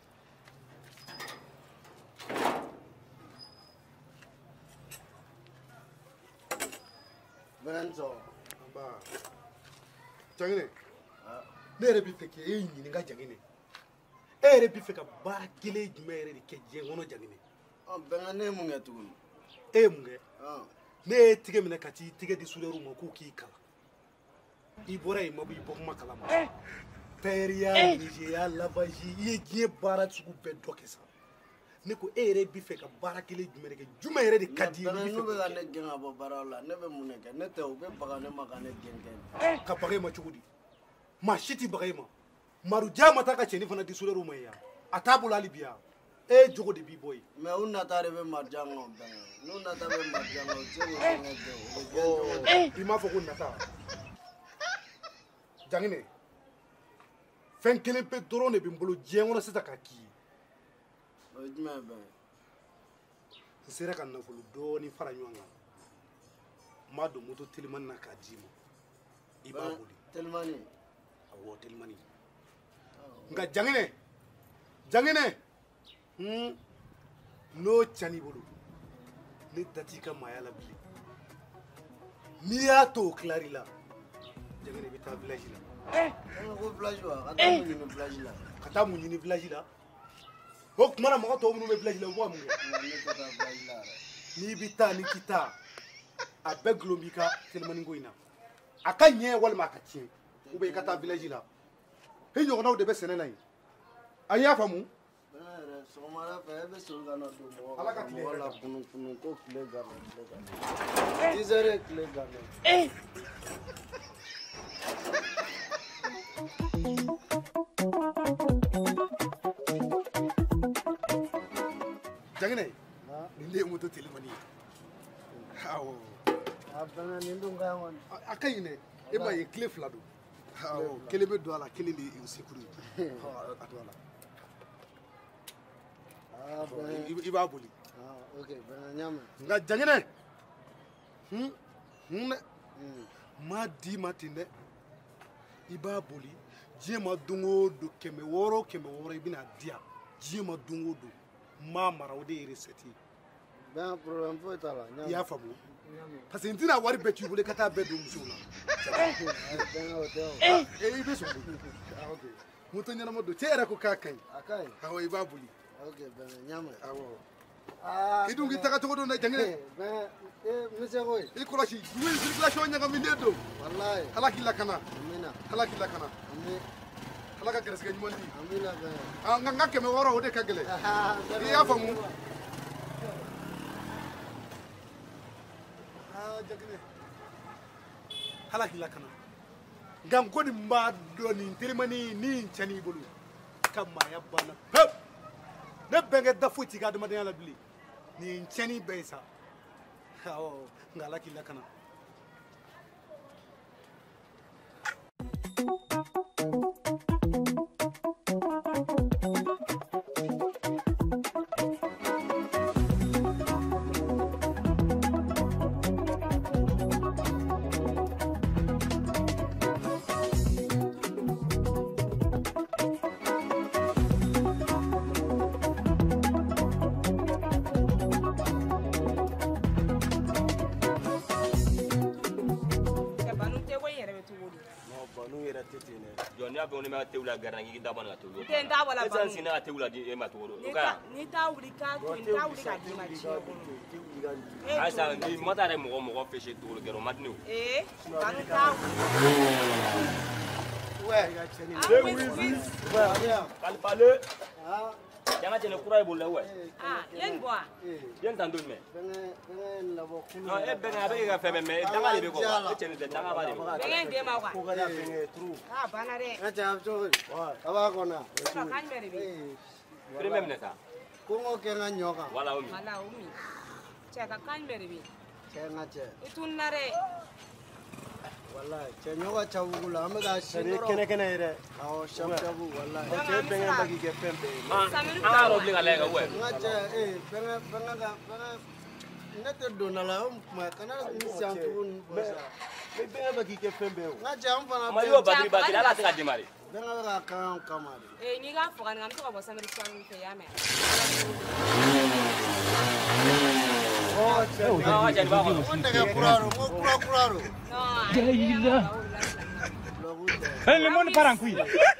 Benzo aba jangine ne yɛrɛ bi fɛ k'e ɲininka jangine e yɛrɛ bi fɛ ka baara kelen jumɛn yɛrɛ de kɛ diɲɛ kɔnɔ jangine bɛnka ne ye mun kɛ tuguni e ye mun kɛ ne ye tigɛ minɛ ka t'i tigɛ di sudɛriw ma k'u k'i kalan i bɔra yen ma bɔ i bɔ kuma kalama Peria, Nigeria, Lavaji, i ye diɲɛ baara sugu bɛɛ dɔ kɛ sa ne ko e yɛrɛ bi fɛ ka baara kelen jumɛn de kɛ jumɛn yɛrɛ de ka di ye n'u bɛ ka ne gɛn ka bɔ baaraw la ne bɛ mun de kɛ ne tɛ u bɛ baga ne ma ka ne gɛn ka baga e ma cogo di maa si t'i baga e ma Maruja ma taa ka cɛnni fana di sudɛriw ma yan a t'a bolo hali bi yan e jogo de b'i bɔ yen mais u nata de bɛ Maruja ŋɔ bɛn n'u nata bɛ Maruja ŋɔ u tɛ k'o fɛngɛ kɛ o bɛ gɛn i m'a fɔ ko nata jangine fɛn kelen pe dɔrɔn de bɛ n bolo diɲɛ kɔnɔ sisan ka k'i ye o ye jumɛn ye bɛn n sera ka nafolo dɔɔni fara ɲɔgɔn kan n b'a don moto telimani na k'a d'i ma i b'a boli telimani awɔ telimani nka jangine n'o cani bolo ne da t'i ka maaya la bilen n'i y'a to o tilari la jangine bɛ taa village la ko village wa ka taa mun ɲini village la ka taa mun ɲini village la o tuma na mɔgɔ tɔw minnu bɛ village la u b'a mun kɛ ne tɛ taa village la n'i bɛ taa ni k'i taa a bɛɛ gulon b'i ka telimani ko in na a ka ɲɛ walima a ka tiɲɛ ou bien i ka taa village la e ɲɔgɔnnaw de bɛ sɛnɛ na yen a y'a faamu sɔgɔmada fɛ e bɛ soli ka na don Ala ka tile mɔgɔ hɛrɛ la kan. kunun ko tile ganna 10 heures ye tile ganna jangine nin de ye moto telimani ye awɔ a bɛnna nin dun ka ɲi kɔni a ka ɲi dɛ e m'a ye tile fila don awɔ kelen bɛ don a la kelen de ye sekuru ye a don a la i b'a boli ok bɛnna n y'a mɛn nka jangine dɛ m'a d'i ma ten dɛ i b'a boli diɲɛ ma don o don 100 o 100 i bɛna di yan diɲɛ ma don o don m'a mara o de ye recette ye bɛn problème foyi t'a la i y'a faamu parce que n tɛna wari bɛɛ t'i bolo i ka taa bɛɛ don musow la bɛn o tɛ o i bɛ sɔn boli ok moto ɲɛnama don cɛ yɛrɛ ko k'a ka ɲi a ka ɲi awɔ i b'a boli ok bɛnna n y'a mɛn awɔ i dun k'i taga cogo don dɛ jangine bɛn monsieur koyi i kɔlɔsi jugu in circulation ɲagaminen don walayi ala k'i lakana amina ala k'i lakana ami ala ka gɛrɛsɛgɛ ɲuman di amina bɛn nka n ka 100 o de ka gɛlɛn i y'a faamu jangine ala k'i lakana nka n kɔni b'a dɔn nin telimani ni n cɛn'i bolo ka maaya banna pewu ne bɛnkɛ da foyi t'i ka adamadenya la bilen nin cɛnni bɛɛ ye sa awɔ nka ala k'i lakana n'u yɛrɛ tɛ ten dɛ. Jɔn n'i y'a fɛ ko ne ma tew la gɛrɛ k'i dabɔ la tew. Tɛ n t'a bɔ la banu. Sisan n'a tew la di e ma cogo do. O ka yan. N'i t'a wuli k'a to yen, t'a wuli k'a d'i ma tiɲɛ kɔnɔ. Ayisa ni mɔgɔ t'a yɛrɛ mɔgɔ fɛ se cogo gɛrɛ o ma di ne o. Banu t'a wuli. Kalifale. Jangan cene kura e bolla ouais. Yen boa. Yen tan dun me. Bengen labo kunu. Non, e benga be ga feme me danga le be ko. E cene de danga ba de. Bengen de ma kwa. Ko ga bengen tru. Bana re. Acha so. Aba kona. Ka kan mere be. Prime minute. Ko ngo ke nga nyoka. Wala umi. Wala umi. Che ka kan mere be. Che nga che. Itun na re. Wallahi che nyoka chabugula ame ga shinoro. Kene kene ire. Aw sham chabu wallahi. Che bengen bagi ke pembe. Ah, roble ga lega we. Nga che bengen ga nete donala ma kana ni santun bosa. Me bengen bagi ke pembe. Nga che am fana. Ma yo batri batri ala ta demari. Bengen ga kan kamari. Ni ga fokan ngam to ka bosa mere tsan ke ya me. Oh, che. Ah, ja ba ko. Onda ga kuraro, mo kuraro. No. Lemon parankui.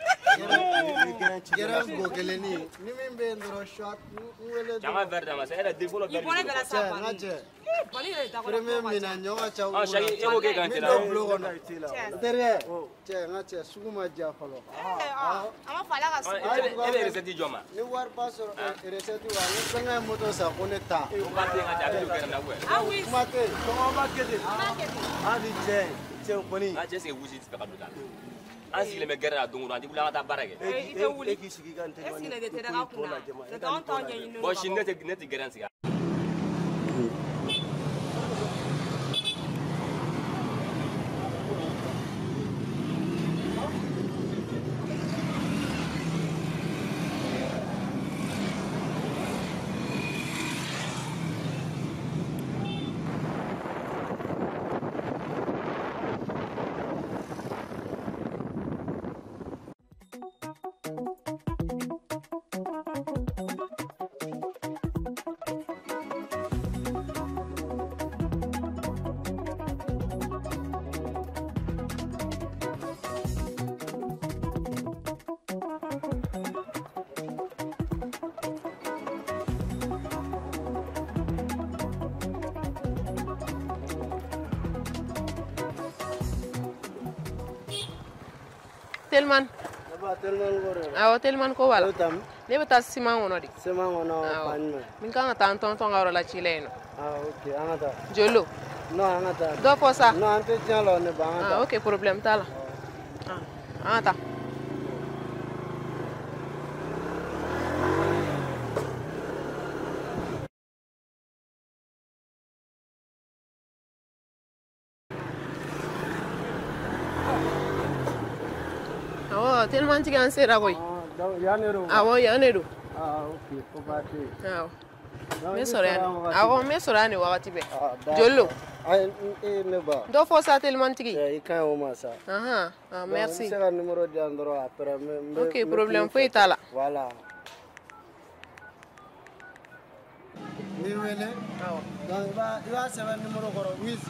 Geram gogeleni. Ni min be ndoro shot. Wele. Jama verda ma se era develop Ni bona bela sa pa. Ngache. Bani re ta ko. Premier mina nyoka cha. Ah, shagi e wo ke kan tela. Tere. Che ngache suguma ja falo. Ama fala ka su. E be reseti joma. Ni war paso reseti wa ni senga moto sa koneta. O ba te nga ja bi ke na we. Ah oui. Mate. Comment va que de? Adi che. Che koni. Ah, che se wusi ti ka do ta. An sigile me gɛrɛ la don o don an ti wuli an ka taa baara kɛ. I tɛ wuli. Est-ce que ne tɛ daga kunna? C'est anw t'anw ɲɛɲini. Bon sini ne ti gɛrɛ n sigi. Telman. Aba telman gore. Awo telman ko wala. Tam. Ne bata siman wono di. Siman wono panme. Min kan ta ton ngaro la chileno. Ah okay, anata. Jolo. No anata. Do fosa. No ante jalo ne ba anata. Ah okay, problem tala. Anata. Tellement tu as un ragoy. Ah, yanero. Ah, ok, faut battre. Ah. Me sorani. Ah, me sorani wakati be. Jollo. Ay, ne ba. Do fo sa tellement tigi. I kan o masa. Ah, merci. C'est le numéro de Andro après. Ok, problème foi tala. Voilà. Ni wele? Ah. Donc va c'est le numéro koro wisi.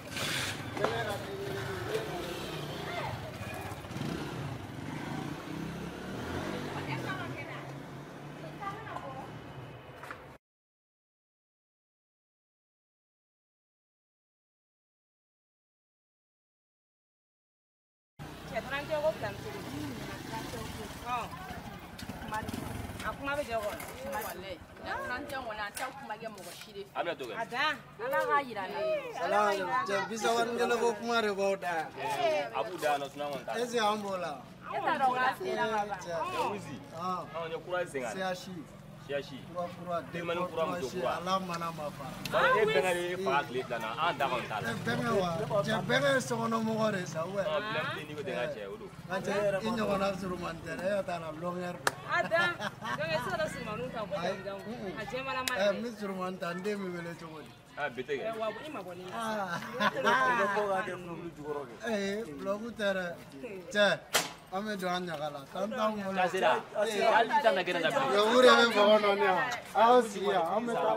Siashi. Demani kura muso kura. Allah mana ma fa. E bengale fa kile dana an da kon tala. Bengawa. Je benga sono mo gore sa we. Ah, plan ni ko de ga che odo. Ate inyo wana suru mantere ya tana longer. Ada. Ga so da suru manu ta ko da. A je mana mana. Mi suru man tande mi wele to wodi. Ah, bete ga. Wa ima boni. Ah. Ko ga ke no jugoro ke. Blogu tere. Che. Ame do anya kala. Tantang mo. Kasira. Ali tana gena da. Yo ure me bo no ne. Ah, siya. Ame ta.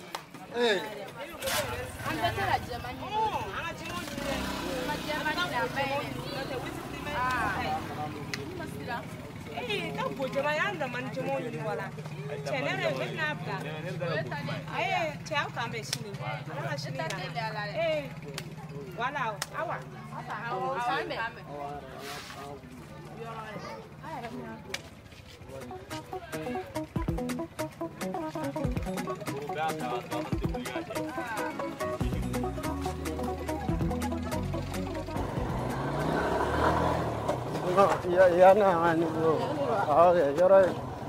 Anda tara jamani. Ana jimo ni. Ma jamani da. da man jumo yi wala tene ne na bla ce au kan be shini ala shini wala awa ya na ani bro okay yora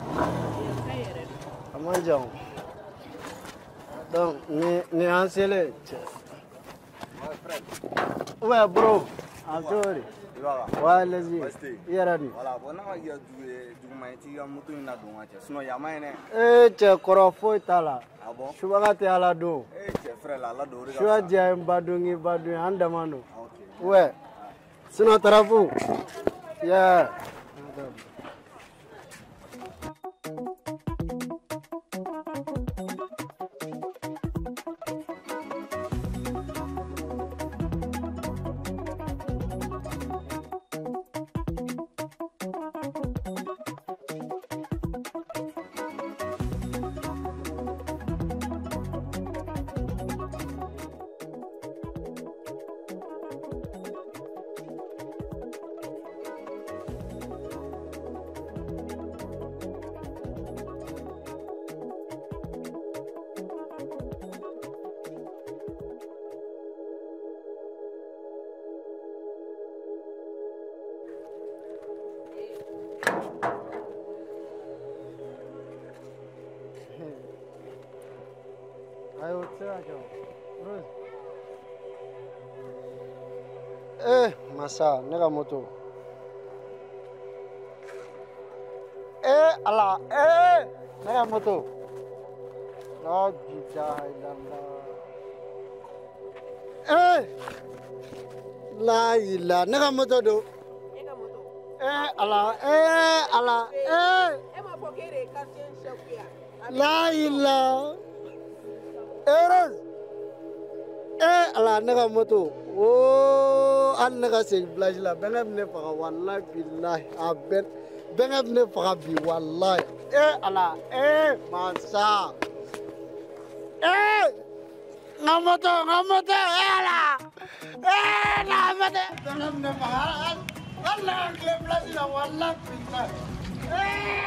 amanjang donc ni ansele ouais bro sorry wala zi yarani wala bona ya du mai ti ya mutu na do ngache sino ya mai ne che korofo itala abo shubaga te ala do che frère la do ri shua dia badungi andamano ouais sino tarafu ya ayo tsajo masa ne ka moto ala ne ka moto la jita ilalla la ila ne ka moto do ala ma pokere quartier chefia la ila eres ala ne ka moto an ne ka se village la benga ne faga wallahi billahi aben benga ne faga bi wallahi ala masa ngamoto ala ngamoto benga ne faga Allah ke village la wallahi billahi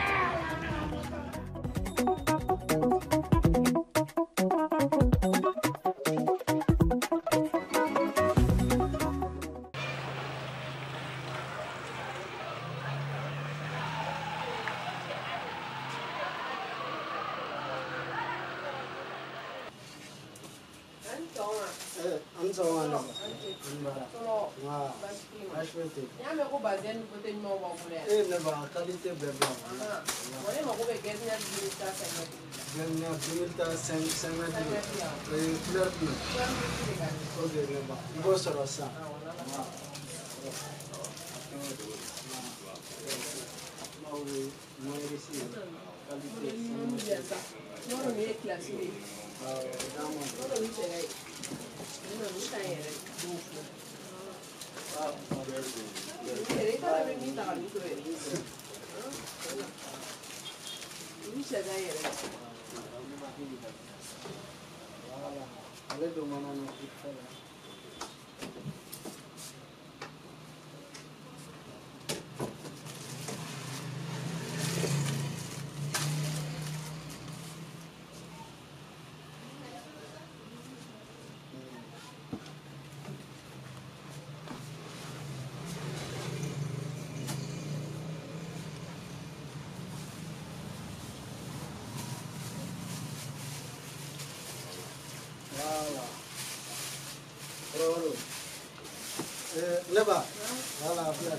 Leba, wala plan.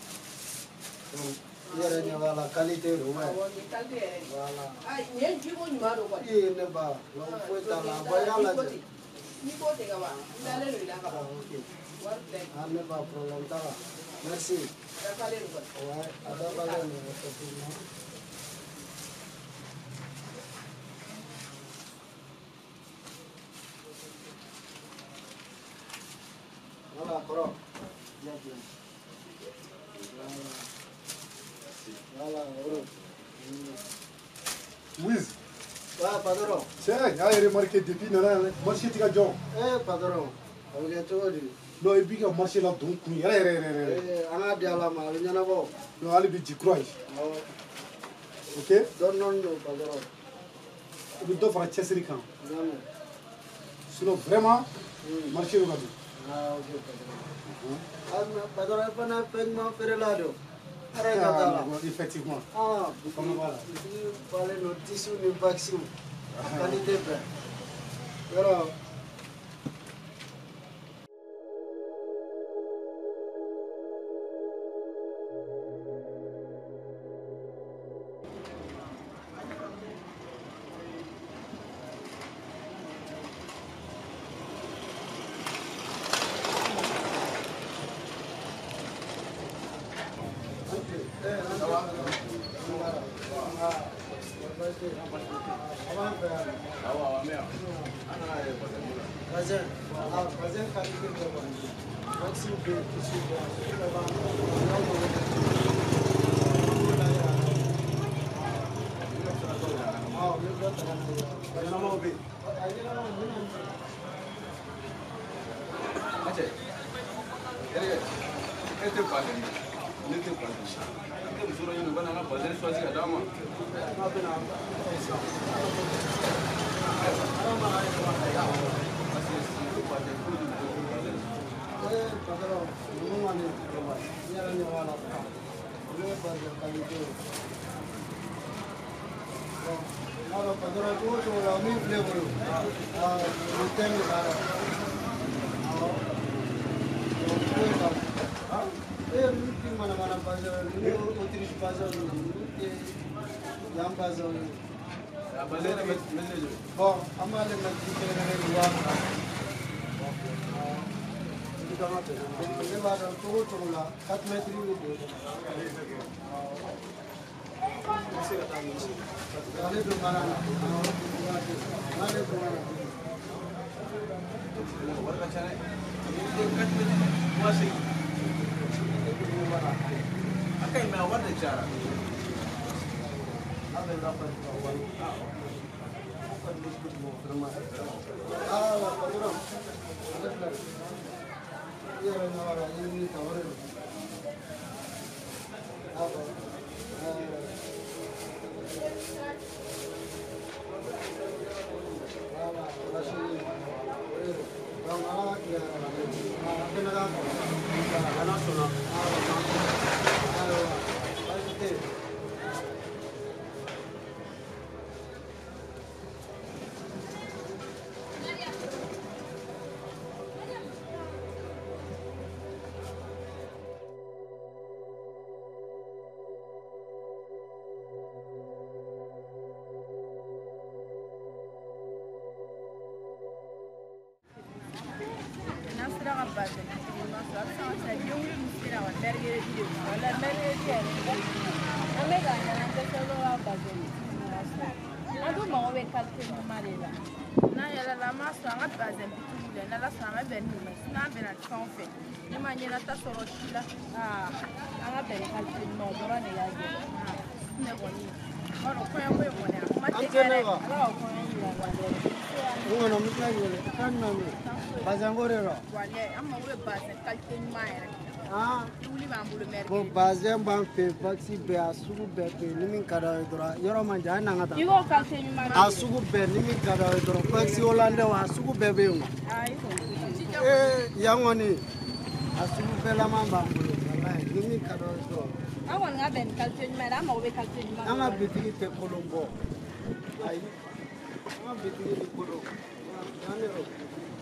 Yere nya wala qualité ro wa. Wala. Ai, nyen jibo ni maro kwa. Leba, lo fue ta la bayala. Ni ko te ga wa. Ndale lo ila ka ba. Okay. Warde. Ane ba problem ta. Merci. Da kale ro. Wa, ada bale ni to na. Wala koro. Wala oro. Wiz. Ah, patron. C'est, j'ai remarqué depuis le marché de Gadjon. Eh, patron. On est toujours dit. Non, et puis, le marché là, donc, oui, on a dit à la main, il y en a pas. Non, allez, tu crois. Ok? Donne-nous, patron. Le dos va être chassé quand? Sinon, vraiment, marché au Gadjon. Ah, ok, patron. Patron, il faut un paiement faire là. Effectivement. Ah, voilà. Il fallait nos tissus, nos vaccins. Qualité bien. Alors. Bon, bazin ban fe vaccin be a sugu bɛɛ be ni min ka d'a ye dɔrɔn yɔrɔ man jan an n'an ka taa a sugu bɛɛ ni min ka d'a ye dɔrɔn vaccin hollandais a sugu bɛɛ be yen yan kɔni a sugu bɛɛ laman b'an bolo ni min ka d'a ye dɔrɔn an kɔni ka bɛn ni qualité ɲuman ye an mago bɛ qualité ɲuman an ka bitigi tɛ kolon bɔ ayi an ka bitigi ni kolon yan de don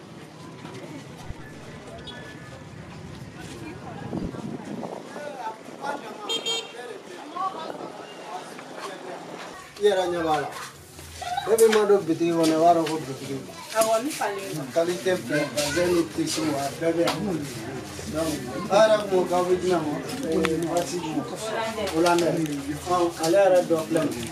yɛrɛ ɲɛ b'a la e bɛ ma don bitigi kɔnɔ i b'a dɔn ko bitigi qualité bɛɛ bazin ni tisi a bɛɛ bɛ yan a yɛrɛ kun ko k'aw bɛ di ne ma waati hollandais ale yɛrɛ dɔ filɛ nin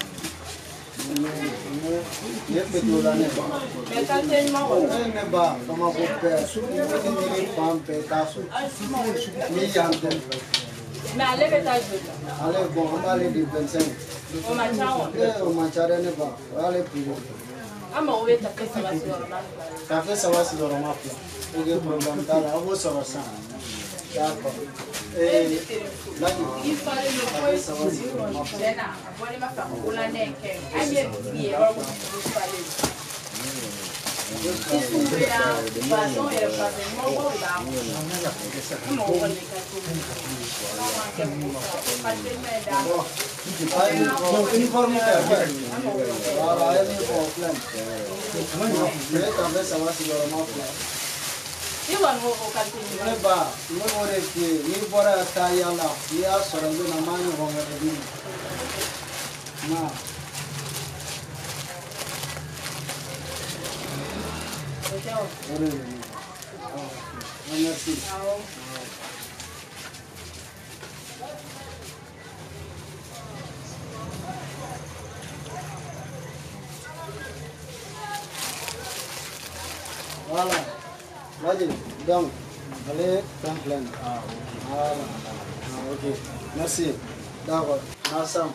ye petit hollandais ne ba Bamako bɛɛ ni fan bɛɛ t'a sɔrɔ ni yan tɛ mais ale bɛ taa joli la ale bon an b'ale di 25 O ma ca wa? O ma ca dɛ ne ba. O y'ale prix. An mago bɛ tafe 3 sigiyɔrɔma 2. Tafe 3 sigiyɔrɔma 2. Ok, problème t'a la. A b'o sɔrɔ sisan. D'accord. I falen don foyi sigiyɔrɔma 2. Tiɲɛna, a bɔlen ma fɛ ka ko la ne kɛ. An ye bi ye yɔrɔ min falen. Merci. Voilà. Vas-y. Donc, allez, plein. Voilà. Ok. Merci. D'accord. Ensemble.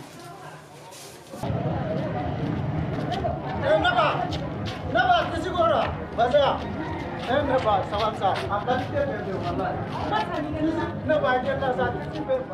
Naba, qu'est-ce que tu as? Vas-y. Naba, ça va ça. En qualité de voilà. Naba, qu'est-ce que ça? Tu peux pas.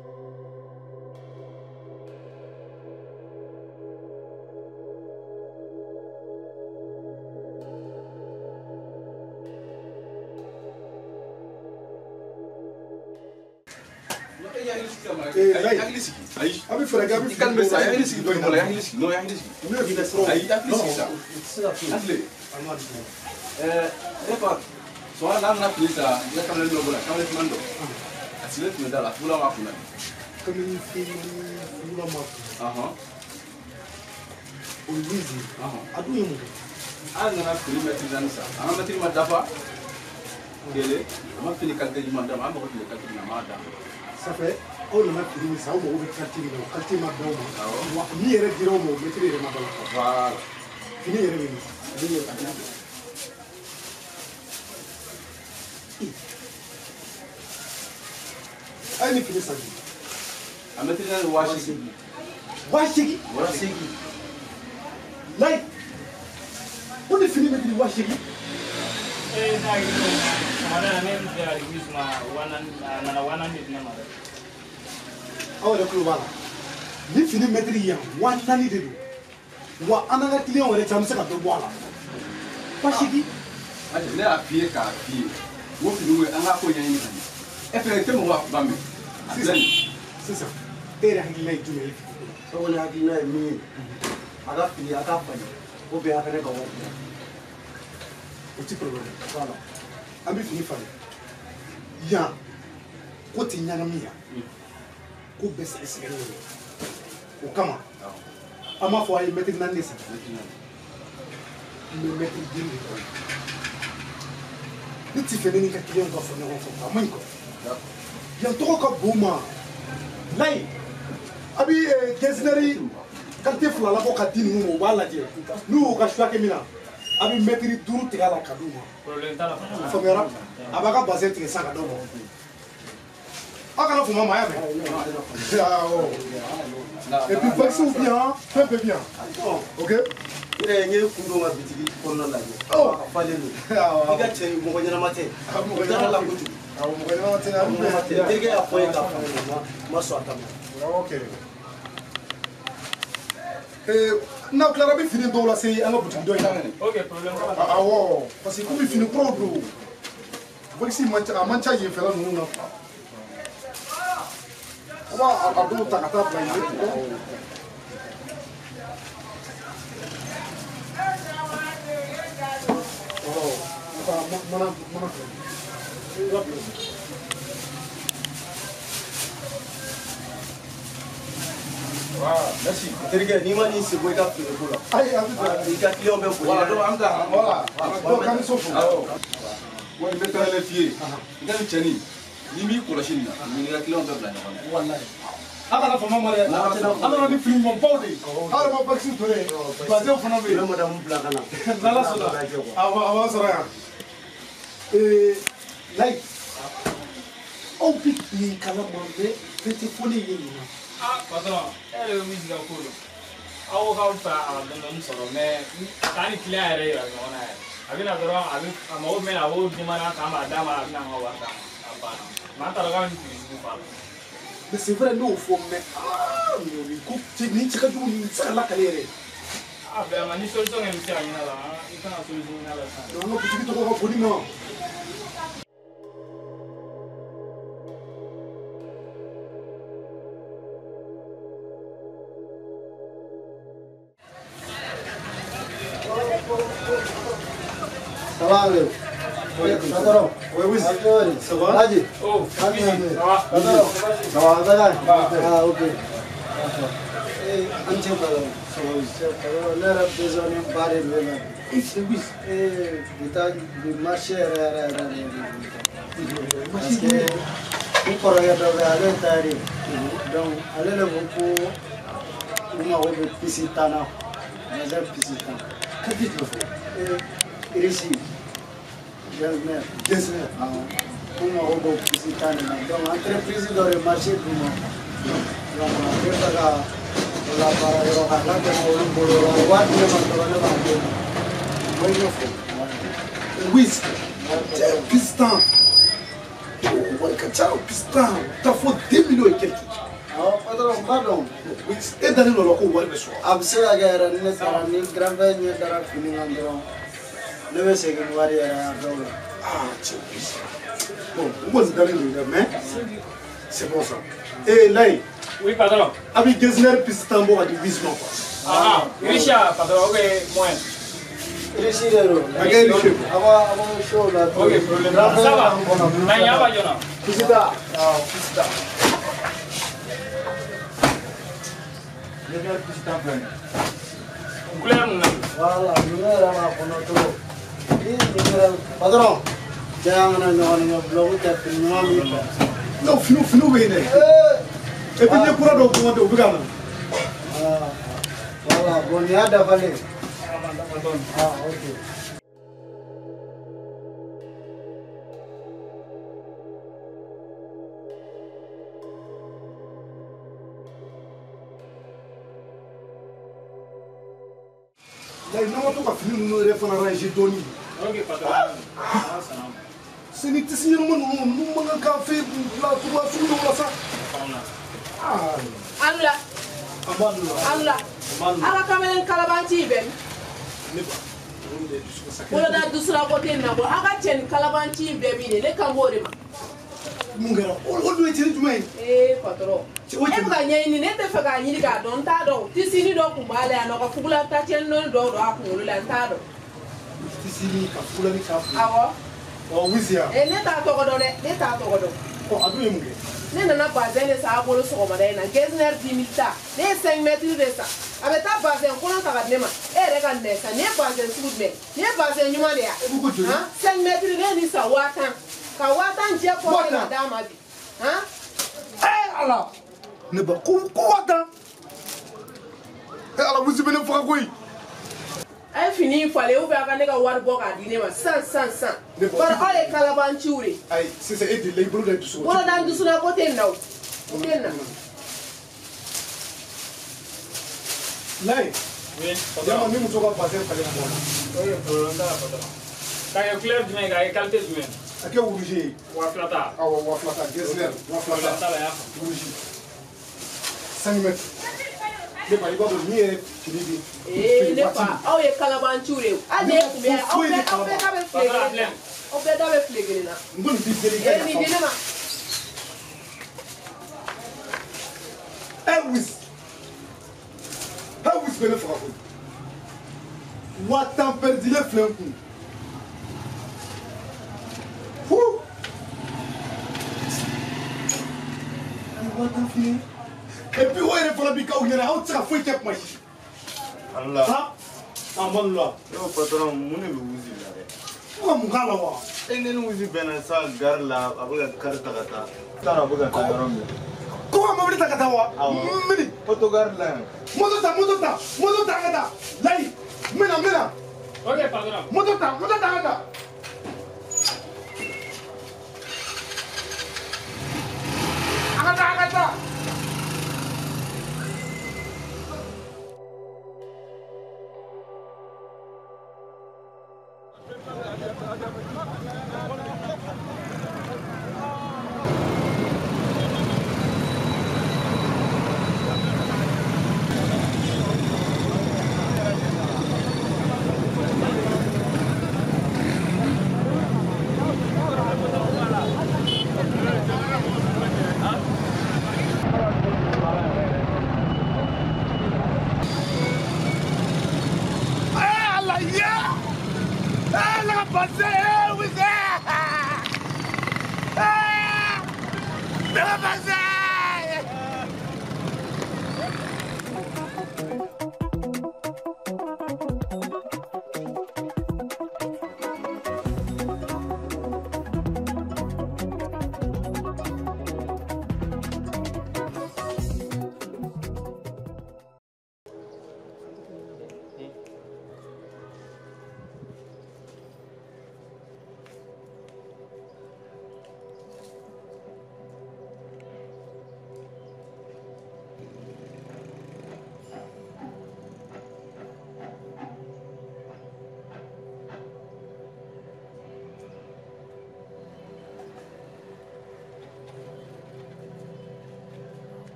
Abi fara gabi calme ça ya hilisi do mo la ya hilisi no ya hilisi ay ya hilisi ça asle repa so ala na plisa ya kan le lobola kan le mando asile tu ndala fula wa fula comme fula ma aha o lizi adu yemu ana na perimetre dan ça ana na tirima dafa gele ma fini kalte di manda ma ko fini kalte na ma da ça fait on a fini ça on va quartier de quartier ma daw ma ni yere diro mo metri re ma bala voilà fini yere ni ay ni fini sangi ametri na washigi lai on est fini metri washigi aw de kulo bala ni fini metri yan wa nani de do wa ananga client wala cham se ka do bola washigi ade ne a pie ka pie wo fini we anga ko yan ni kan e fere te mo wa ba me c'est ça ere hakilai jume so wala hakilai mi aga fini aga fani o be aka ne ka wo petit problème voilà ambi fini fale ya ko ti nyangami ya ko be se se o kama ama fo ay metri nan nesa le metri dindi ni ti fene ni ka client ko fo ne ko fa man ko ya to ko buma lay abi gesneri kalté fula la ko ka dinu mo wala je nu ka shwa ke mina abi metri duru tiga la kaduma problème ta la famera abaka baser tiga sa kaduma akala fuma maya me et puis vaccin bien très bien OK ire nye kundo nga bitigi kono la oh fale lu iga che mo ko nyana mate mo dara la kutu mo ko nyana mate dege ya foye ka fale ma so atama OK na clara bi fini do la sey anga butu do ina OK problème awo parce que ku bi fini pro do vaccin mancha ye fela nu na aba adu takata plan merci. Terige ni mani se boy ka fini ko la. Ay abi ka client be ko. Voilà do am da voilà. Do kan so fo. Wo be tara le fie. Ngal chani. Ni mi ko la shinna. Ni ga client be bla na. Wallahi. Akala fo mama le. Ala ni film mon pawde. Ala ma vaccin tore. Ba de fo na be. Madame bla kana. Nala sola. Awa sora. Like. Oh big ni kala mambe. Petit foli yini. Ah, patron, elle est musique à cool. Awo ka fa dɔn sɔrɔ mais k'an ni client yɛrɛ yira ɲɔgɔn na yɛrɛ a bɛna dɔrɔn a mago bɛ na a b'o demande k'an b'a d'a ma a bɛna an ka wari d'a ma a banna mais an taara k'an ni prix sugu fa la. Mais c'est vrai n'o fɔ mais mais ko ni cɛ ka jugu ni tɛ se ka lakale yɛrɛ. Ah vraiment ni solution kɛ bɛ se ka ɲini a la i kan ka solution ɲini a la sisan. Donc an ka butigi tɔgɔ ka boli ma. Salam alaikum. Patron. Oui, oui. Ça va? Haji. Oh, ça va? Ça va? Ça va? Ah, ok. Un petit peu. Ça va. On a besoin de parler de là. Du marché. Parce que il faut regarder à l'intérieur. Donc, allez le beaucoup. On a oublié piscitana. Mais un piscitana. Qu'est-ce que tu fais? Ici. Gesner. Uma robo piscitana. Donc, entreprise dans le marché du monde. Donc, on va faire la parole à la Oui, piston. Piston. T'as fait 2 millions et quelques. Pardon. Et dans le loco, on va le soir. Absé la guerre, ni grand-père, ni dara fini l'endroit. Ne me sais que voir Ah, tiens. Bon, on va se donner le mais c'est bon ça. Et là, oui, patron. Avec Gesner, piston, on va dire visement. Ah, Richard, patron, ok, moins. Richard, avant chaud là. Ok, problème. Ça va. Mais il y a pas de nom. Pisita. Pisita. Gesner, piston plein. Couleur non. Voilà, numéro là, on a tout. Patron, jangan nak blog tapi nyami. Non, fino bene. Et puis les courants donc comment tu veux voilà, bon il y a d'avalé. Ah, ok. Là, il n'a pas fini nous répondre à ranger Tony. Ok, patron. C'est ni tisi nous mangan café la tuba sunu la sa. Allah. Allah. Ala kamelen kalabanci ben. Wala da dusra ko ten na bo aga chen kalabanci be bi ne kan hore ma. Mungera o do tiri jumai. Patron. E buga nyini ne te faga nyini ga don ta do. Tisi ni do kumbale ano ka fugula ta chen no do akulu la ta do. Tisi ni ka fugula ni ka fu. Awo. Oh, oui, c'est ça. Et n'est pas trop donné, n'est pas trop donné. Oh, à tout le monde. N'est n'a pas besoin de ça pour le soir, madame. Gesner 10 000 tas. N'est 5 mètres de ça. Avec ta base, on connaît ta base. Et regardez ça. N'est pas besoin de soude, n'est pas besoin de manger. Hein? 5 mètres de ni ça watan. Ka watan j'ai pour la dame à vie. Hein? Eh Allah. Ne pas quoi watan. Eh Allah, vous y venez faire quoi? Ay fini il fallait ouvrir quand nega war bo ka dine ma 100 par ale kalabanci ure ay c'est et de libro de tout ça wala dan dusu na ko ten naw ten na lay oui ya ma mu so ka passer par là oui problème da patron ka clair du mega e qualité du men ake rouge wa flata wa flata Gesner wa flata la ya rouge 5 mètres. Ne pas y voir de nier fini. Ne pas. Oh ye kalabanchure. Ade kubia. On peut d'avoir fléguer là. Ngoni bi délicat. Ni dinama. Elvis bene frappé. Watan perdu le flanc. Watan fini. Et puis, où est le flanc bika ou il y a un autre fouille qui a pas. Allah. Amal là. Yo patron, mon est wuzi là. Pourquoi mon gars là wa? Et ne wuzi ben ça gar là avec carte kata. Tara buga ta yaron. Comment m'a dit takata wa? Mini. Auto gar là. Moto ta kata. Lai. Mena. OK patron. Moto ta kata. Akata.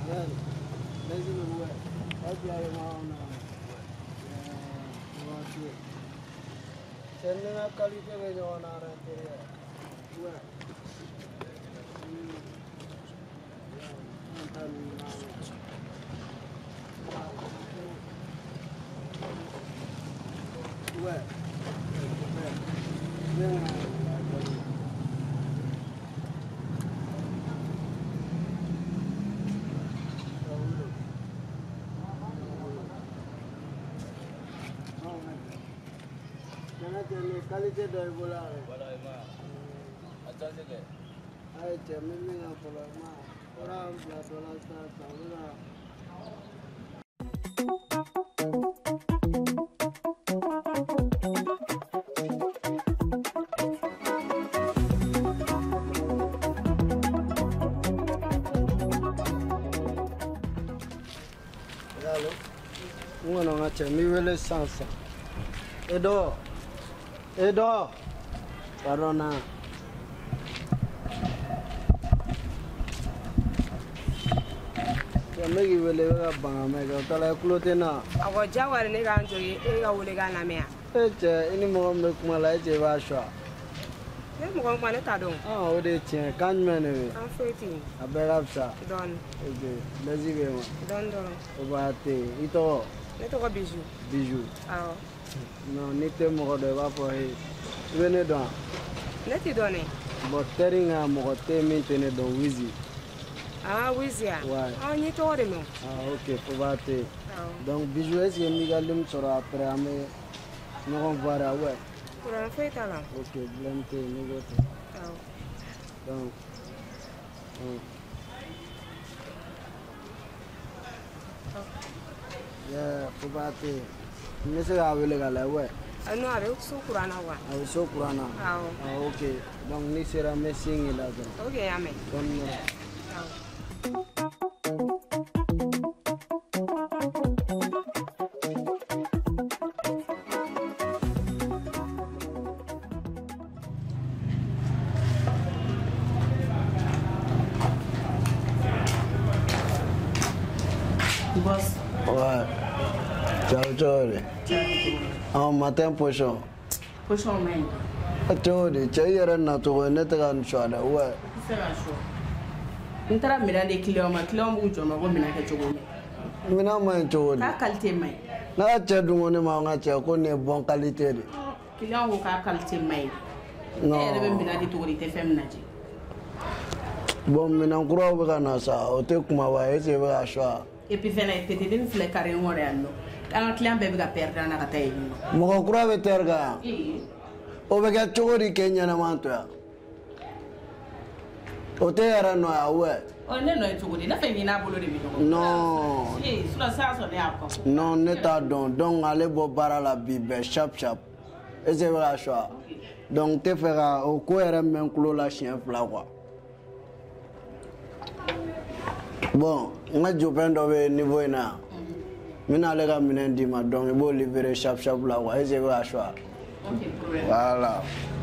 Qualité de Ebola. Voilà, attendez. Aïe, tu as mis un peu la main. Voilà, la dollar, Uno non c'è, mi vuole sansa. Edo, Parona. Megi wele ga banga mega tala klotena. Awo jawari ne ga njoyi e ga wole ga na mea. Eche ini mo me kuma la eche ba shwa. Ne mo ko ne ta don. Ah o de tien kan mene we. An feti. Abera psa. Don. Oje, lezi be mo. Don. O ba te ito. Ne to ko bijou. Bijou. Ah. Non, ni te mo de ba po he. Wene don. Ne ti donné. Bo teringa mo te min tene don wizi. Ah, Wizia. Ouais. Ah, ni to de non. Ah, ok, faut battre. Donc, bijou, est-ce que Migalum sera après à me. Nous on va voir, ouais. Pour un fait là. Ok, blente, nous autres. Ah. Donc. Yeah, faut battre. Mais c'est à le gars là, ouais. Ah non, avec so kurana wa. Ah, so kurana. Ah, ok. Donc, ni sera messing là. Ok, amen. Donc, boss. Ouais. Ciao. En matin pochon. Pochon mai. Ciao, ciao yara na to ne ta kan shwada ouais. C'est la chose. Ntara mira de client bu joma ko mina ke jogo me. Mina ma jogo. Ka qualité mai. Na che dungo ne ma nga che ko ne bon qualité de. Client ko ka qualité mai. Non. E rebe mina de to te fem na ji. Bon mina kuro be kana sa o te kuma ba e se be a shwa. Et puis fena tete den fle carré ngore anno. An client be ga perdre na ka tay ni. Mo kuro be terga. O be ga chogori Kenya na manto ya. O te era no ya we. O ne no chogori na fe ni na bolo de bi no. Non. Sula sa so ne akọ. Non, ne ta don. Donc aller bo bara la bibe sharp. Et c'est vrai choix. Donc te fera au ko era men kulo la chien fla quoi. Bon, nga jopen do be niveau ina. Mina le ga minen di ma donc bo libérer sharp là quoi. Et c'est vrai choix. Voilà.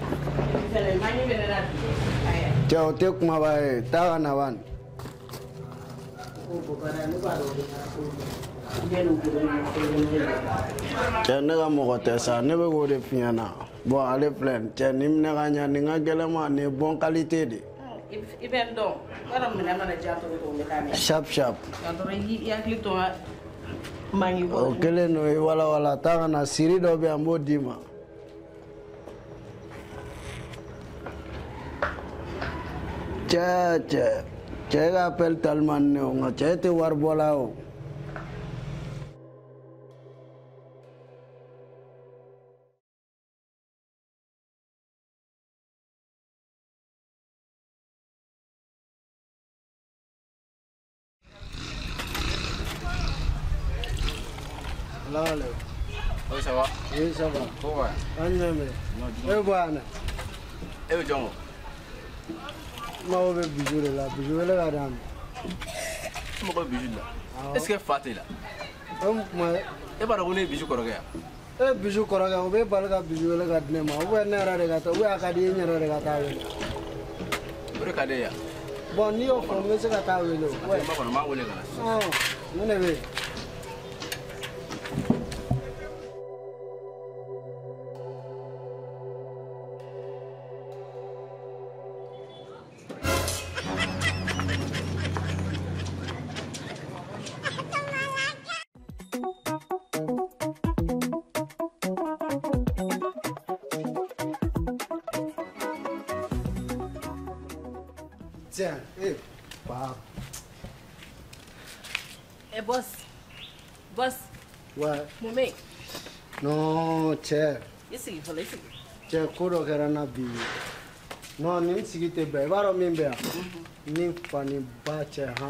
Ciao, te kuma ba e ta na wan. Cɛ ne ka mɔgɔ tɛ sa ne bɛ k'o de f'i ɲɛna bon ale filɛ cɛ ni minɛ ka ɲa nin ka gɛlɛma nin ye bon qualité de I bɛ n dɔn yɔrɔ minɛ mana diya togo togo n bɛ taa mɛn sharp ka dɔrɔn i hakili to n ka mangi bɔ o kelen no i walawala taa ka na siri dɔ bɛ yan n b'o d'i ma cɛ ka appel tellement ne o nka cɛ tɛ wari bɔla o Allô. Oui, ça va. Oui, ça va. Pourquoi? Eh, voilà. Eh, Django. Moi, je vais bijou là. Bijou là, madame. Je vais bijou là. Est-ce que Fatih là? Moi. Eh, pas de rouler bijou correct. Eh, bijou correct. On va parler de bijou là, madame. On va aller à la regata. On va aller à la regata. Regardez. Bon, ni on fait, mais c'est qu'à ta vélo. Ouais. Oh, non, non, tiens, papa. Boss. Boss. Ouais. Moumé. Non, tiens. Ici, il faut laisser. Tiens, kodo kerana bi. Non, ni sigite be. Baro mimbe. Ni fani ba tiens, ha.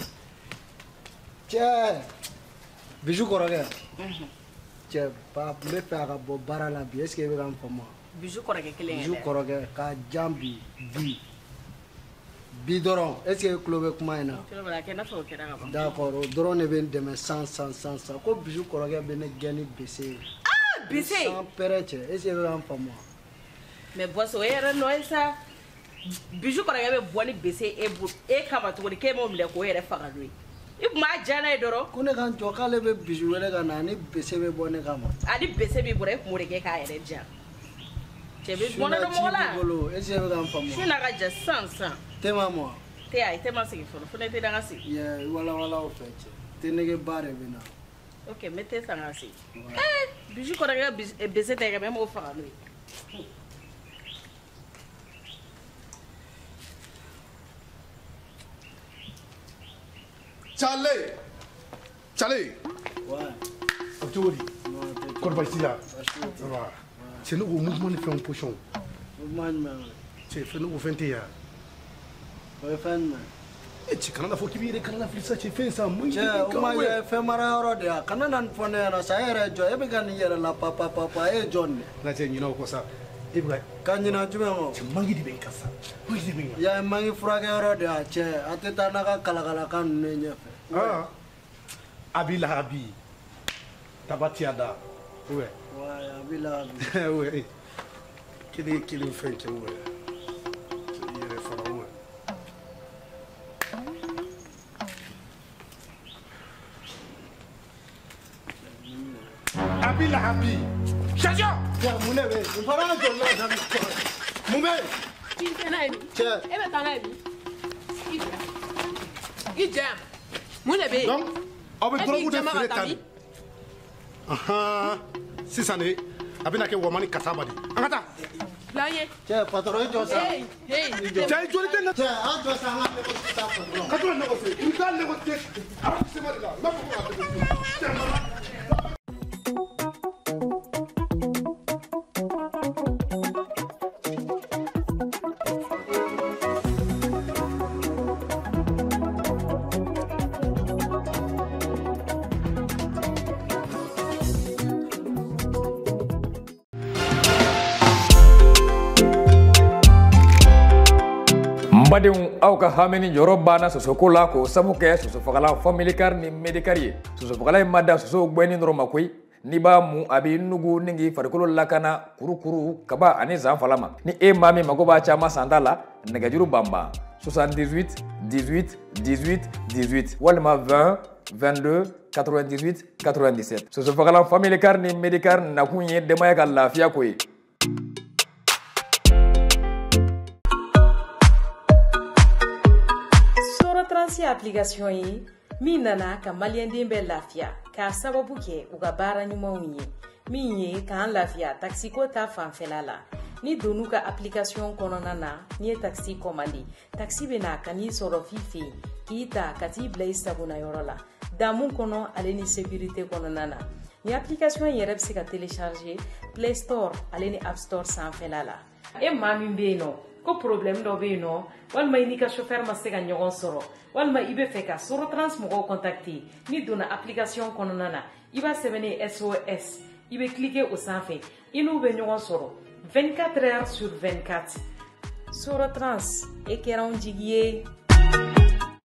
Tiens. Bijou koroge. Tiens, papa, me fait un bon bara la bi. Est-ce que vous avez un peu moi? Bijou koroge kelen. Bijou koroge ka jambi bi. Bidoron, est-ce que vous avez un d'accord, le drone est bien sans. Comme bijou koroge bien gagné baissé. Ah, baissé. Sans perche, est-ce que vous avez un peu moi? Mais boss, vous avez un ça. Bijou koroge bien boire baissé et comment tu veux que mon le quoi est faire lui. Il m'a jamais d'oro. Qu'on est quand tu as le bijou le ganani baissé be bonne kama. Ali baissé be boire pour que ka ere ja. Chebe bona no mola. Est-ce que vous avez un peu moi? Je n'ai pas sans. Tema moi. Te ai tema se fo te danga si. Yeah, wala au fait. Te nege bare bina. OK, mettez ça ngasi. Bijou ko daga baissé te même au faire lui. Charlie. Ouais. Abdouli. Korba ici là. C'est nous au mouvement de faire un pochon. Mouvement. C'est fait nous au 21. Ouais, fan. Et tu connais la fois qui vient de la flissa, tu fais ça. Moi, je fais ma rodia. Canada for na saere jo. Ebe kan yere la papa e John. La tienne, you know quoi ça. Et bref, quand you know tu me. Tu mangi di ben kassa. Mangi di ben. Ya mangi frage rodia che. Ateta na ka kala kan ne nyefe. Ah. Abila Abi. Tabatiada. Ouais. Ouais, Abila Abi. Ouais. Qu'il fait que ouais. Il est fort ouais. Abila Abi. Chacho. Ya munebe. Fara jo na Abi. Mumbe. Tintenabi. Che. Ebe tanabi. Ijam. Munebe. Donc, on va trouver des fêtes. Aha. Si ça n'est, abina ke wamani kasabadi. Angata. Laye. Che patron jo sa. Hey. Che joli tenga. Che a jo sa na ko sa patron. Katro négocier. Tu dois négocier. Alors c'est moi là. Là pour Mbadin aw ka hamini yoro bana soso kola ko sabu ke soso fagala family car ni medical ye soso fagala mada soso gweni ndoro makoi ni ba mu abi nugu ningi farikolo lakana kurukuru kaba ani zanfalama ni e mami magoba chama sandala negajuru bamba 78 18 18 18 walma 20 22 98 97 soso fagala family car ni medical na kunye demaya ka lafiya koy Transi application yi min nana ka maliyɛnden bɛ lafiya k'a sababu kɛ u ka baara ɲumanw ye min ye k'an lafiya taxiko ta fanfɛla la ni donu ka application kɔnɔna na ni ye taxi commande taxi bɛ na ka n'i sɔrɔ f'i fɛ yen k'i ta ka t'i bila i sagona yɔrɔ la damu kɔnɔ ale ni sécurité kɔnɔna na ni application yɛrɛ bɛ se ka télécharger Play Store ale ni App Store sanfɛla la e maa min bɛ yen nɔ ko problème dɔ bɛ yen nɔ walima i n'i ka chauffeur ma se ka ɲɔgɔn sɔrɔ walima i bɛ fɛ ka Sorotrans mɔgɔw contacter ni donna application kɔnɔna na i b'a sɛbɛnni SOS i bɛ cliquer o sanfɛ i n'u bɛ ɲɔgɔn sɔrɔ 24 heures sur 24 Sorotrans e kɛra anw jigi ye